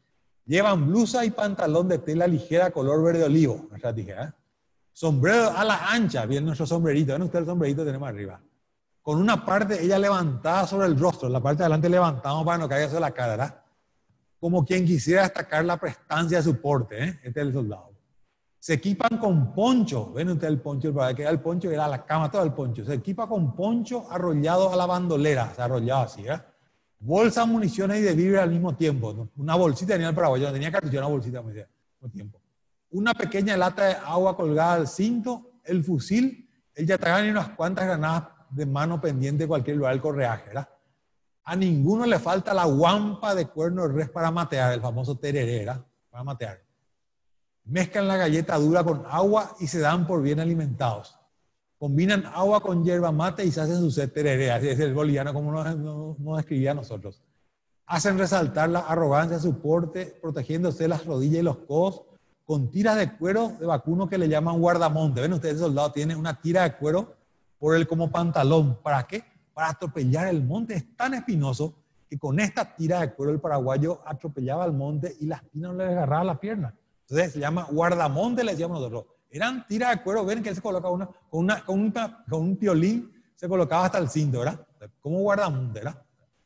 Llevan blusa y pantalón de tela ligera color verde olivo, nuestra tijera. Sombrero a la ancha, bien nuestro sombrerito. ¿Ven ustedes el sombrerito que tenemos arriba? Con una parte ella levantada sobre el rostro, la parte de adelante levantamos para no caiga sobre la cara, ¿verdad? Como quien quisiera destacar la prestancia de su porte, ¿eh? Este es el soldado. Se equipan con poncho, ven ustedes el poncho, que era el poncho, era la cama, todo el poncho. Se equipa con poncho arrollado a la bandolera, se arrollado así, ¿verdad? Bolsas, municiones y de víveres al mismo tiempo, ¿no? Una bolsita tenía el paraguayo, no tenía cartucho, una bolsita al mismo tiempo. Una pequeña lata de agua colgada al cinto, el fusil, el yatagán y unas cuantas granadas de mano pendiente de cualquier lugar del correaje, ¿verdad? A ninguno le falta la guampa de cuerno de res para matear, el famoso tereré, ¿verdad? Para matear. Mezclan la galleta dura con agua y se dan por bien alimentados. Combinan agua con yerba mate y se hacen su sed tereré, así es el boliviano como nos describía a nosotros. Hacen resaltar la arrogancia de su porte, protegiéndose las rodillas y los codos con tiras de cuero de vacuno que le llaman guardamonte. ¿Ven ustedes? El soldado tiene una tira de cuero por él como pantalón. ¿Para qué? Para atropellar el monte. Es tan espinoso que con esta tira de cuero el paraguayo atropellaba el monte y la espina no le agarraba la pierna. Entonces se llama guardamonte, le decíamos nosotros. Eran tiras de cuero, ven que él se colocaba con un piolín, se colocaba hasta el cinto, ¿verdad? Como guardamonte, ¿verdad?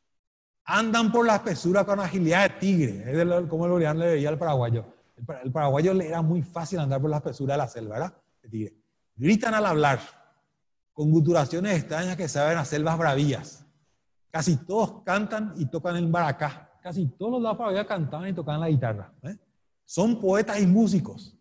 Andan por la espesura con agilidad de tigre, es como el boliviano le veía al paraguayo. El paraguayo le era muy fácil andar por la espesura de la selva, ¿verdad? De tigre. Gritan al hablar, con guturaciones extrañas que saben a selvas bravías. Casi todos cantan y tocan el maracá. Casi todos los lados paraguayos cantaban y tocaban la guitarra. Son poetas y músicos.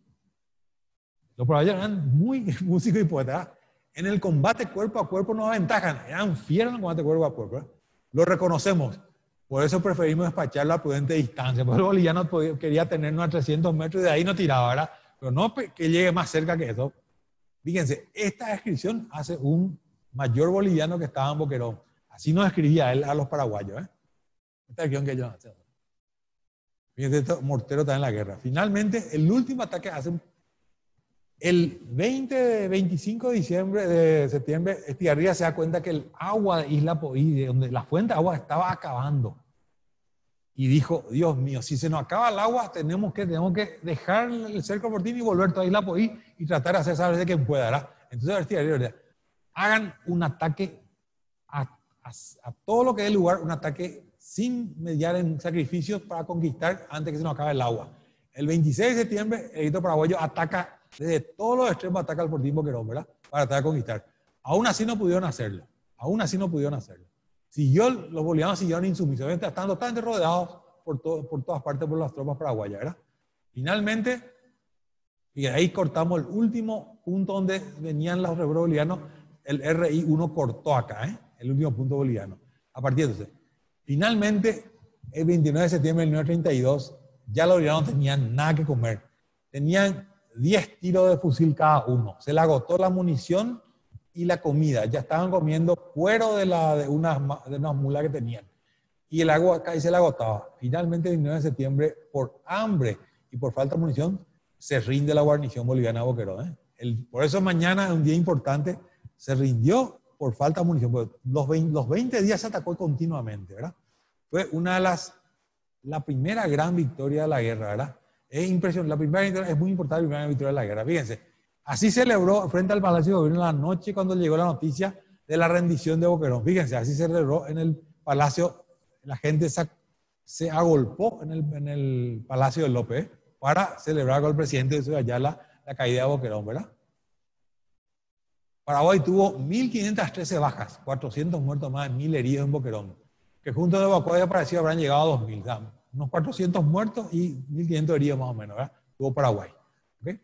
Los paraguayos eran muy músicos y poetas. En el combate cuerpo a cuerpo nos aventajan. Eran fieros en el combate cuerpo a cuerpo. Lo reconocemos. Por eso preferimos despacharlo a prudente distancia. Porque el boliviano quería tenernos a 300 metros y de ahí no tiraba, ¿verdad? Pero no que llegue más cerca que eso. Fíjense, esta descripción hace un mayor boliviano que estaba en Boquerón. Así nos escribía él a los paraguayos. Esta descripción que ellos hacen. Fíjense, este mortero está en la guerra. Finalmente, el último ataque hacen el 25 de septiembre, Estigarribia se da cuenta que el agua de Isla Poí, de donde la fuente de agua estaba acabando. Y dijo, Dios mío, si se nos acaba el agua, tenemos que dejar el cerco Fortín y volver toda Isla Poí y tratar de hacer saber de quien pueda, ¿verdad? Entonces, Estigarribia, hagan un ataque a todo lo que dé lugar, un ataque sin mediar en sacrificios para conquistar antes que se nos acabe el agua. El 26 de septiembre, el ejército paraguayo ataca desde todos los extremos, ataca al Fortín Boquerón, ¿verdad? Para tratar de conquistar. Aún así no pudieron hacerlo. Los bolivianos siguieron insumisos, están totalmente rodeados por todas partes por las tropas paraguayas, ¿verdad? Finalmente, y ahí cortamos el último punto donde venían los rebeldes bolivianos, el RI-1 cortó acá, el último punto boliviano. A partir de entonces, finalmente, el 29 de septiembre de 1932, ya los bolivianos no tenían nada que comer. Tenían 10 tiros de fusil cada uno. Se le agotó la munición y la comida. Ya estaban comiendo cuero de unas mulas que tenían. Y el agua acá y se le agotaba. Finalmente, el 29 de septiembre, por hambre y por falta de munición, se rinde la guarnición boliviana de Boquerón. Por eso mañana es un día importante. Se rindió por falta de munición. Los 20 días se atacó continuamente, ¿verdad? Fue la primera gran victoria de la guerra, ¿verdad? Es impresionante. La primera victoria es muy importante, la primera victoria de la guerra. Fíjense, así celebró frente al Palacio de Gobierno en la noche cuando llegó la noticia de la rendición de Boquerón. Fíjense, así se celebró en el Palacio. La gente se agolpó en el Palacio de López para celebrar con el presidente de Ciudad Ayala la caída de Boquerón, ¿verdad? Paraguay tuvo 1.513 bajas, 400 muertos más, 1.000 heridos en Boquerón, que junto de Boquerón aparecido habrán llegado a 2.000, ¿sabes? Unos 400 muertos y 1.500 heridos más o menos, ¿verdad? Tuvo Paraguay. ¿Okay?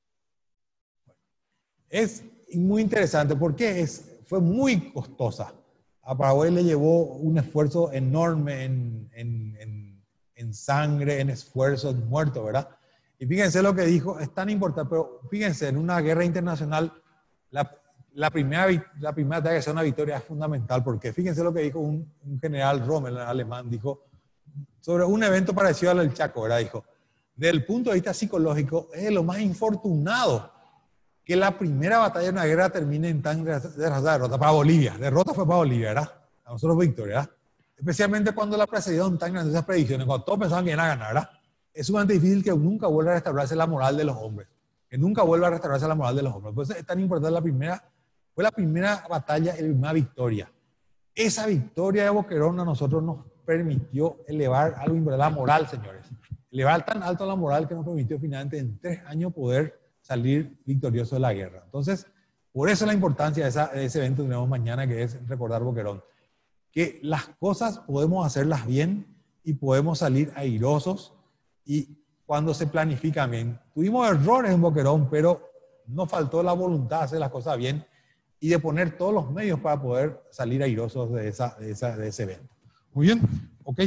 Es muy interesante porque fue muy costosa. A Paraguay le llevó un esfuerzo enorme en sangre, en esfuerzo, en muertos, ¿verdad? Y fíjense lo que dijo, es tan importante, pero fíjense, en una guerra internacional, la primera batalla que sea una victoria es fundamental, porque fíjense lo que dijo un general Rommel, alemán, dijo, sobre un evento parecido al del Chaco, ¿verdad? Dijo, desde el punto de vista psicológico, es lo más infortunado que la primera batalla de una guerra termine en tan derrota para Bolivia. Derrota fue para Bolivia, ¿verdad? A nosotros victoria, ¿verdad? Especialmente cuando la precedieron tan grandes predicciones, cuando todos pensaban que iban a ganar, ¿verdad? es sumamente difícil que nunca vuelva a restaurarse la moral de los hombres. Que nunca vuelva a restaurarse la moral de los hombres. Por eso es tan importante fue la primera batalla y la primera victoria. Esa victoria de Boquerón a nosotros nos permitió elevar algo importante, la moral, señores. Elevar tan alto la moral que nos permitió finalmente en 3 años poder salir victorioso de la guerra. Entonces, por eso la importancia de ese evento que tenemos mañana, que es recordar Boquerón. Que las cosas podemos hacerlas bien y podemos salir airosos y cuando se planifican bien. Tuvimos errores en Boquerón, pero nos faltó la voluntad de hacer las cosas bien y de poner todos los medios para poder salir airosos de ese evento. Muy bien, ok.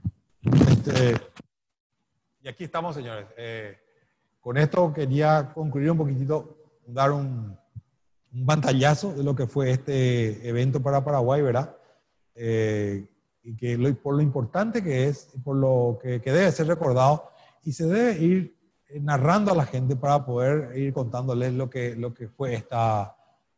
Y aquí estamos, señores. Con esto quería concluir un poquitito, dar un pantallazo de lo que fue este evento para Paraguay, ¿verdad? Y que por lo importante que es, por lo que debe ser recordado, y se debe ir narrando a la gente para poder ir contándoles lo que fue esta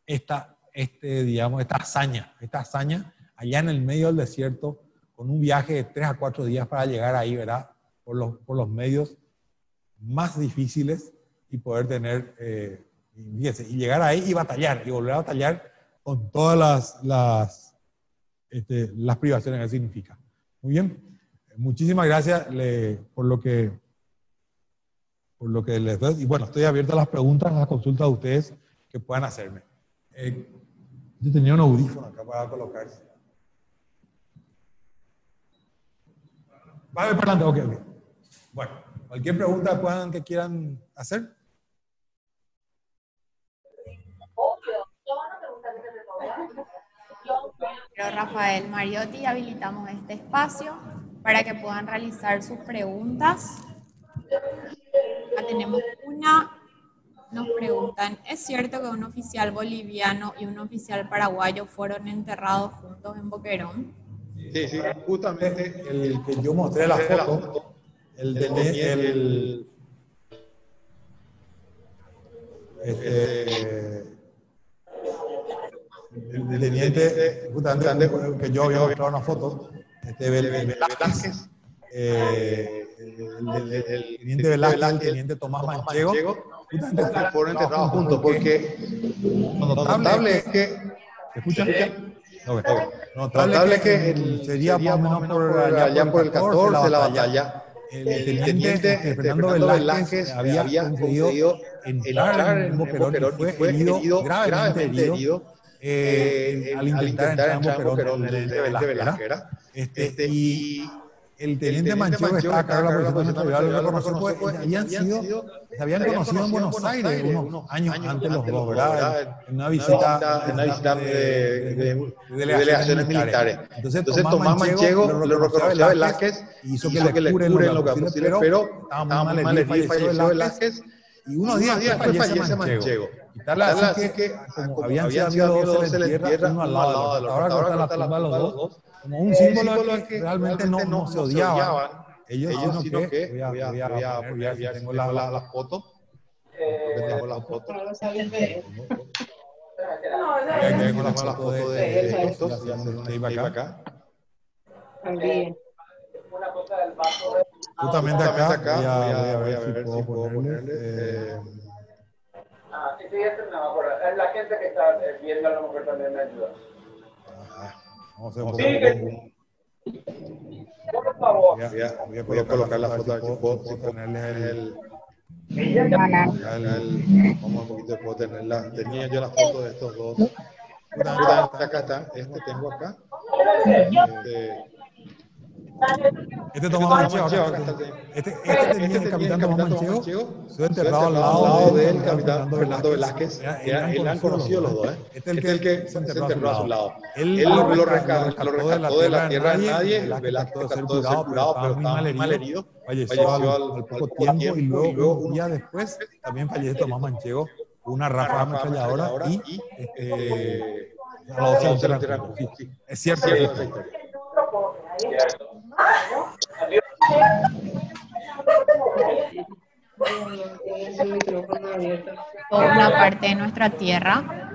hazaña allá en el medio del desierto, con un viaje de 3 a 4 días para llegar ahí, ¿verdad? Por los medios más difíciles y poder tener, y llegar ahí y batallar, y volver a batallar con todas las privaciones que significa. Muy bien, muchísimas gracias por lo que les doy. Y bueno, estoy abierto a las preguntas, a las consultas de ustedes que puedan hacerme. Yo tenía un audífono acá para colocarse. Vale, para adelante, ok. Bueno, cualquier pregunta que quieran hacer. Pero Rafael Mariotti, habilitamos este espacio para que puedan realizar sus preguntas. Acá tenemos una. Nos preguntan, ¿es cierto que un oficial boliviano y un oficial paraguayo fueron enterrados juntos en Boquerón? Sí, justamente el que yo mostré la foto, el teniente, justamente que yo había mostrado una foto, Velázquez, el teniente Velázquez, el teniente Tomás Manchego, justamente fueron enterrados juntos, porque lo notable es que, ¿se escucha? Notable que sería más o menos por allá por el 14 la batalla. El teniente Fernando Velázquez había conseguido entrar en Boquerón y fue herido, gravemente herido, al intentar entrar en Boquerón, el teniente Velázquez. Y el teniente Manchego estaba a cargo de la policía nacional, lo reconoció, pues se habían conocido en Buenos Aires unos años antes los dos, ¿verdad? En una visita de delegaciones militares. Entonces Tomás Manchego lo reconoció a Velázquez y hizo que le curen lo que posible, pero estaba muy mal herido y falleció Velázquez. Y unos días después fallece Manchego. Y tal así que, como habían sido los dos, se le entierra uno al lado del otro. Ahora está la tumba de los dos, como un símbolo de que realmente no se odiaban. Ellos, sino que voy a poner, ya tengo la foto. Tengo la foto. Tengo la foto de estos, de acá. También. Justamente acá, voy a ver si puedo ponerle. Sí, no me acuerdo. Es la gente que está viendo a lo mejor también me ayuda. Vamos a hacer un poco. Por favor. Voy a colocar la foto aquí, puedo ponerle vamos un poquito, puedo tenerla. Tenía yo la foto de estos dos. Acá está, tengo acá. Este Tomás Manchego, este tenía el capitán Tomás Manchego, fue enterrado al lado del capitán Fernando Velázquez. Eran conocidos los dos. Este es el que se enterró a su lado. Él lo rescató de la tierra de nadie. Velázquez trató de ser curado, pero estaba muy mal herido. Falleció al poco tiempo y luego, un día después, también fallece Tomás Manchego, una ráfaga ametralladora y a los dos se enterran. Es cierto. Una parte de nuestra tierra.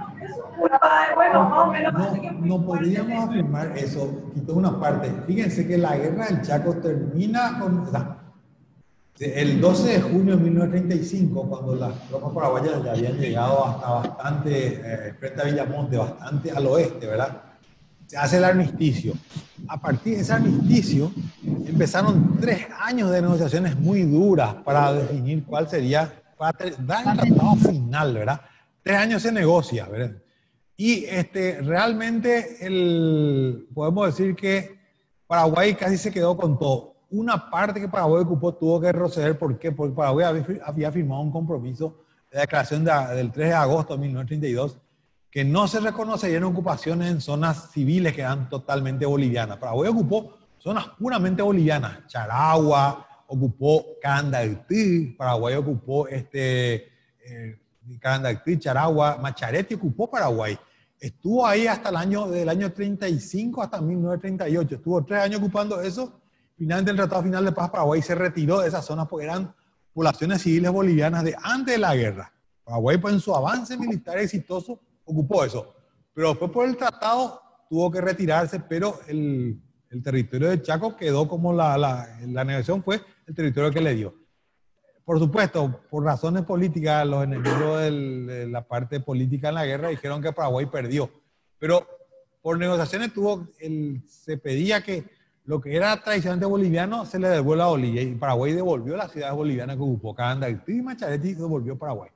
No podríamos afirmar eso, quitó una parte. Fíjense que la guerra del Chaco termina con... El 12 de junio de 1935, cuando las tropas paraguayas ya habían llegado hasta bastante, frente a Villamonte, bastante al oeste, ¿verdad? Se hace el armisticio. A partir de ese armisticio empezaron 3 años de negociaciones muy duras para definir cuál sería, para dar el tratado final, ¿verdad? 3 años se negocia, ¿verdad? Y realmente podemos decir que Paraguay casi se quedó con todo. Una parte que Paraguay ocupó tuvo que retroceder. ¿Por qué? Porque Paraguay había firmado un compromiso de declaración del 3 de agosto de 1932 que no se reconocerían ocupaciones en zonas civiles que eran totalmente bolivianas. Paraguay ocupó zonas puramente bolivianas. Charagua, ocupó Carandactí, Paraguay ocupó Carandactí, Charagua, Macharete ocupó Paraguay. Estuvo ahí hasta del año 35 hasta 1938. Estuvo 3 años ocupando eso. Finalmente el Tratado Final de Paz, Paraguay se retiró de esas zonas porque eran poblaciones civiles bolivianas de antes de la guerra. Paraguay, pues, en su avance militar exitoso, ocupó eso. Pero después por el tratado tuvo que retirarse, pero el territorio de Chaco quedó como la negociación fue el territorio que le dio. Por supuesto, por razones políticas, los enemigos de la parte política en la guerra dijeron que Paraguay perdió. Pero por negociaciones se pedía que lo que era tradicionalmente boliviano se le devuelva a Bolivia. Y Paraguay devolvió las ciudades bolivianas que ocupó. Carandactí y Macharete devolvió Paraguay.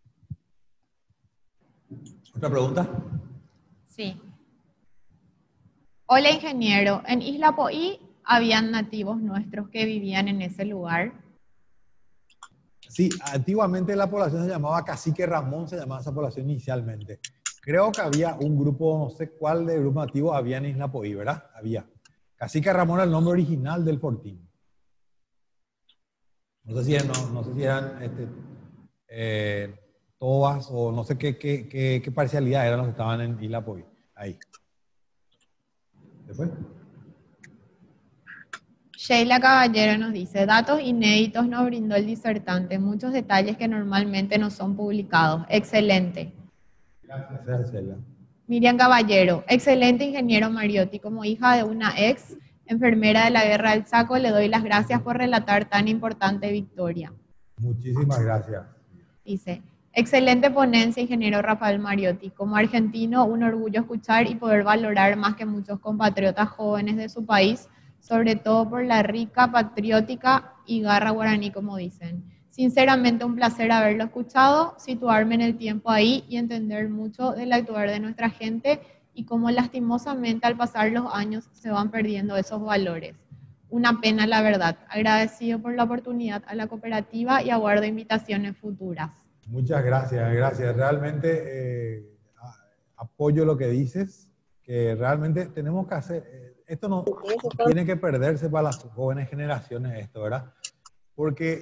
¿Otra pregunta? Sí. Hola, ingeniero. En Isla Poí habían nativos nuestros que vivían en ese lugar. Sí, antiguamente la población se llamaba Cacique Ramón, se llamaba esa población inicialmente. Creo que había un grupo, no sé cuál de grupo nativo había en Isla Poí, ¿verdad? Había. Cacique Ramón era el nombre original del fortín. No sé si eran tobas o no sé qué parcialidad eran los que estaban en Isla Poí. Ahí. ¿Después? Sheila Caballero nos dice, datos inéditos nos brindó el disertante, muchos detalles que normalmente no son publicados. Excelente. Gracias, Sheila. Miriam Caballero, excelente ingeniero Mariotti. Como hija de una ex enfermera de la Guerra del Chaco, le doy las gracias por relatar tan importante victoria. Muchísimas gracias. Dice, excelente ponencia, ingeniero Rafael Mariotti. Como argentino, un orgullo escuchar y poder valorar más que muchos compatriotas jóvenes de su país, sobre todo por la rica, patriótica y garra guaraní, como dicen. Sinceramente, un placer haberlo escuchado, situarme en el tiempo ahí y entender mucho del actuar de nuestra gente y cómo lastimosamente al pasar los años se van perdiendo esos valores. Una pena, la verdad. Agradecido por la oportunidad a la cooperativa y aguardo invitaciones futuras. Muchas gracias, gracias. Realmente apoyo lo que dices, que realmente tenemos que hacer, esto no tiene que perderse para las jóvenes generaciones, esto, ¿verdad? Porque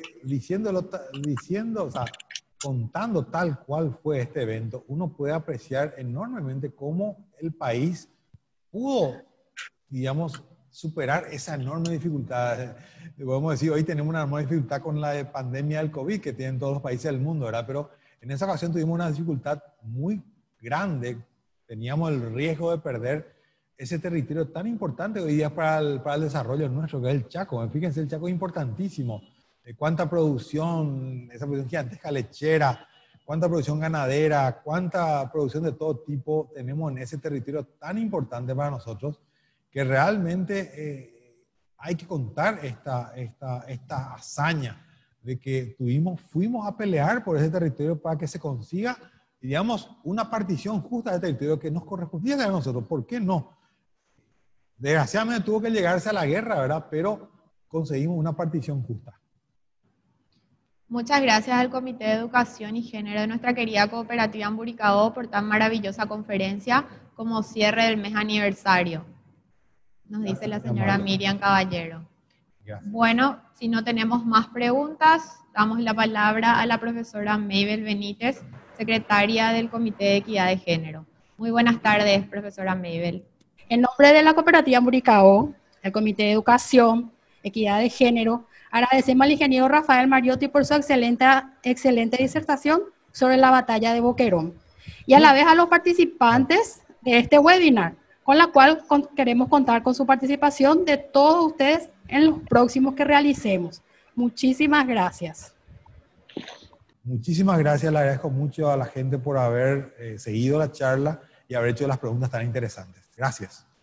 o sea, contando tal cual fue este evento, uno puede apreciar enormemente cómo el país pudo, digamos, superar esa enorme dificultad. Podemos decir, hoy tenemos una enorme dificultad con la pandemia del COVID que tienen todos los países del mundo, ¿verdad? Pero en esa ocasión tuvimos una dificultad muy grande. Teníamos el riesgo de perder ese territorio tan importante hoy día para el desarrollo nuestro, que es el Chaco. Fíjense, el Chaco es importantísimo. Cuánta producción, esa producción gigantesca lechera, cuánta producción ganadera, cuánta producción de todo tipo tenemos en ese territorio tan importante para nosotros, que realmente hay que contar esta hazaña de que fuimos a pelear por ese territorio para que se consiga, digamos, una partición justa de territorio que nos correspondía a nosotros. ¿Por qué no? Desgraciadamente tuvo que llegarse a la guerra, ¿verdad? Pero conseguimos una partición justa. Muchas gracias al Comité de Educación y Género de nuestra querida cooperativa Amburicao por tan maravillosa conferencia como cierre del mes aniversario. Nos dice la señora Miriam Caballero. Gracias. Bueno, si no tenemos más preguntas, damos la palabra a la profesora Mabel Benítez, secretaria del Comité de Equidad de Género. Muy buenas tardes, profesora Mabel. En nombre de la cooperativa Amburicao, el Comité de Educación, Equidad de Género, agradecemos al ingeniero Rafael Mariotti por su excelente disertación sobre la batalla de Boquerón y a la vez a los participantes de este webinar, con la cual queremos contar con su participación de todos ustedes en los próximos que realicemos. Muchísimas gracias. Muchísimas gracias, le agradezco mucho a la gente por haber seguido la charla y haber hecho las preguntas tan interesantes. Gracias.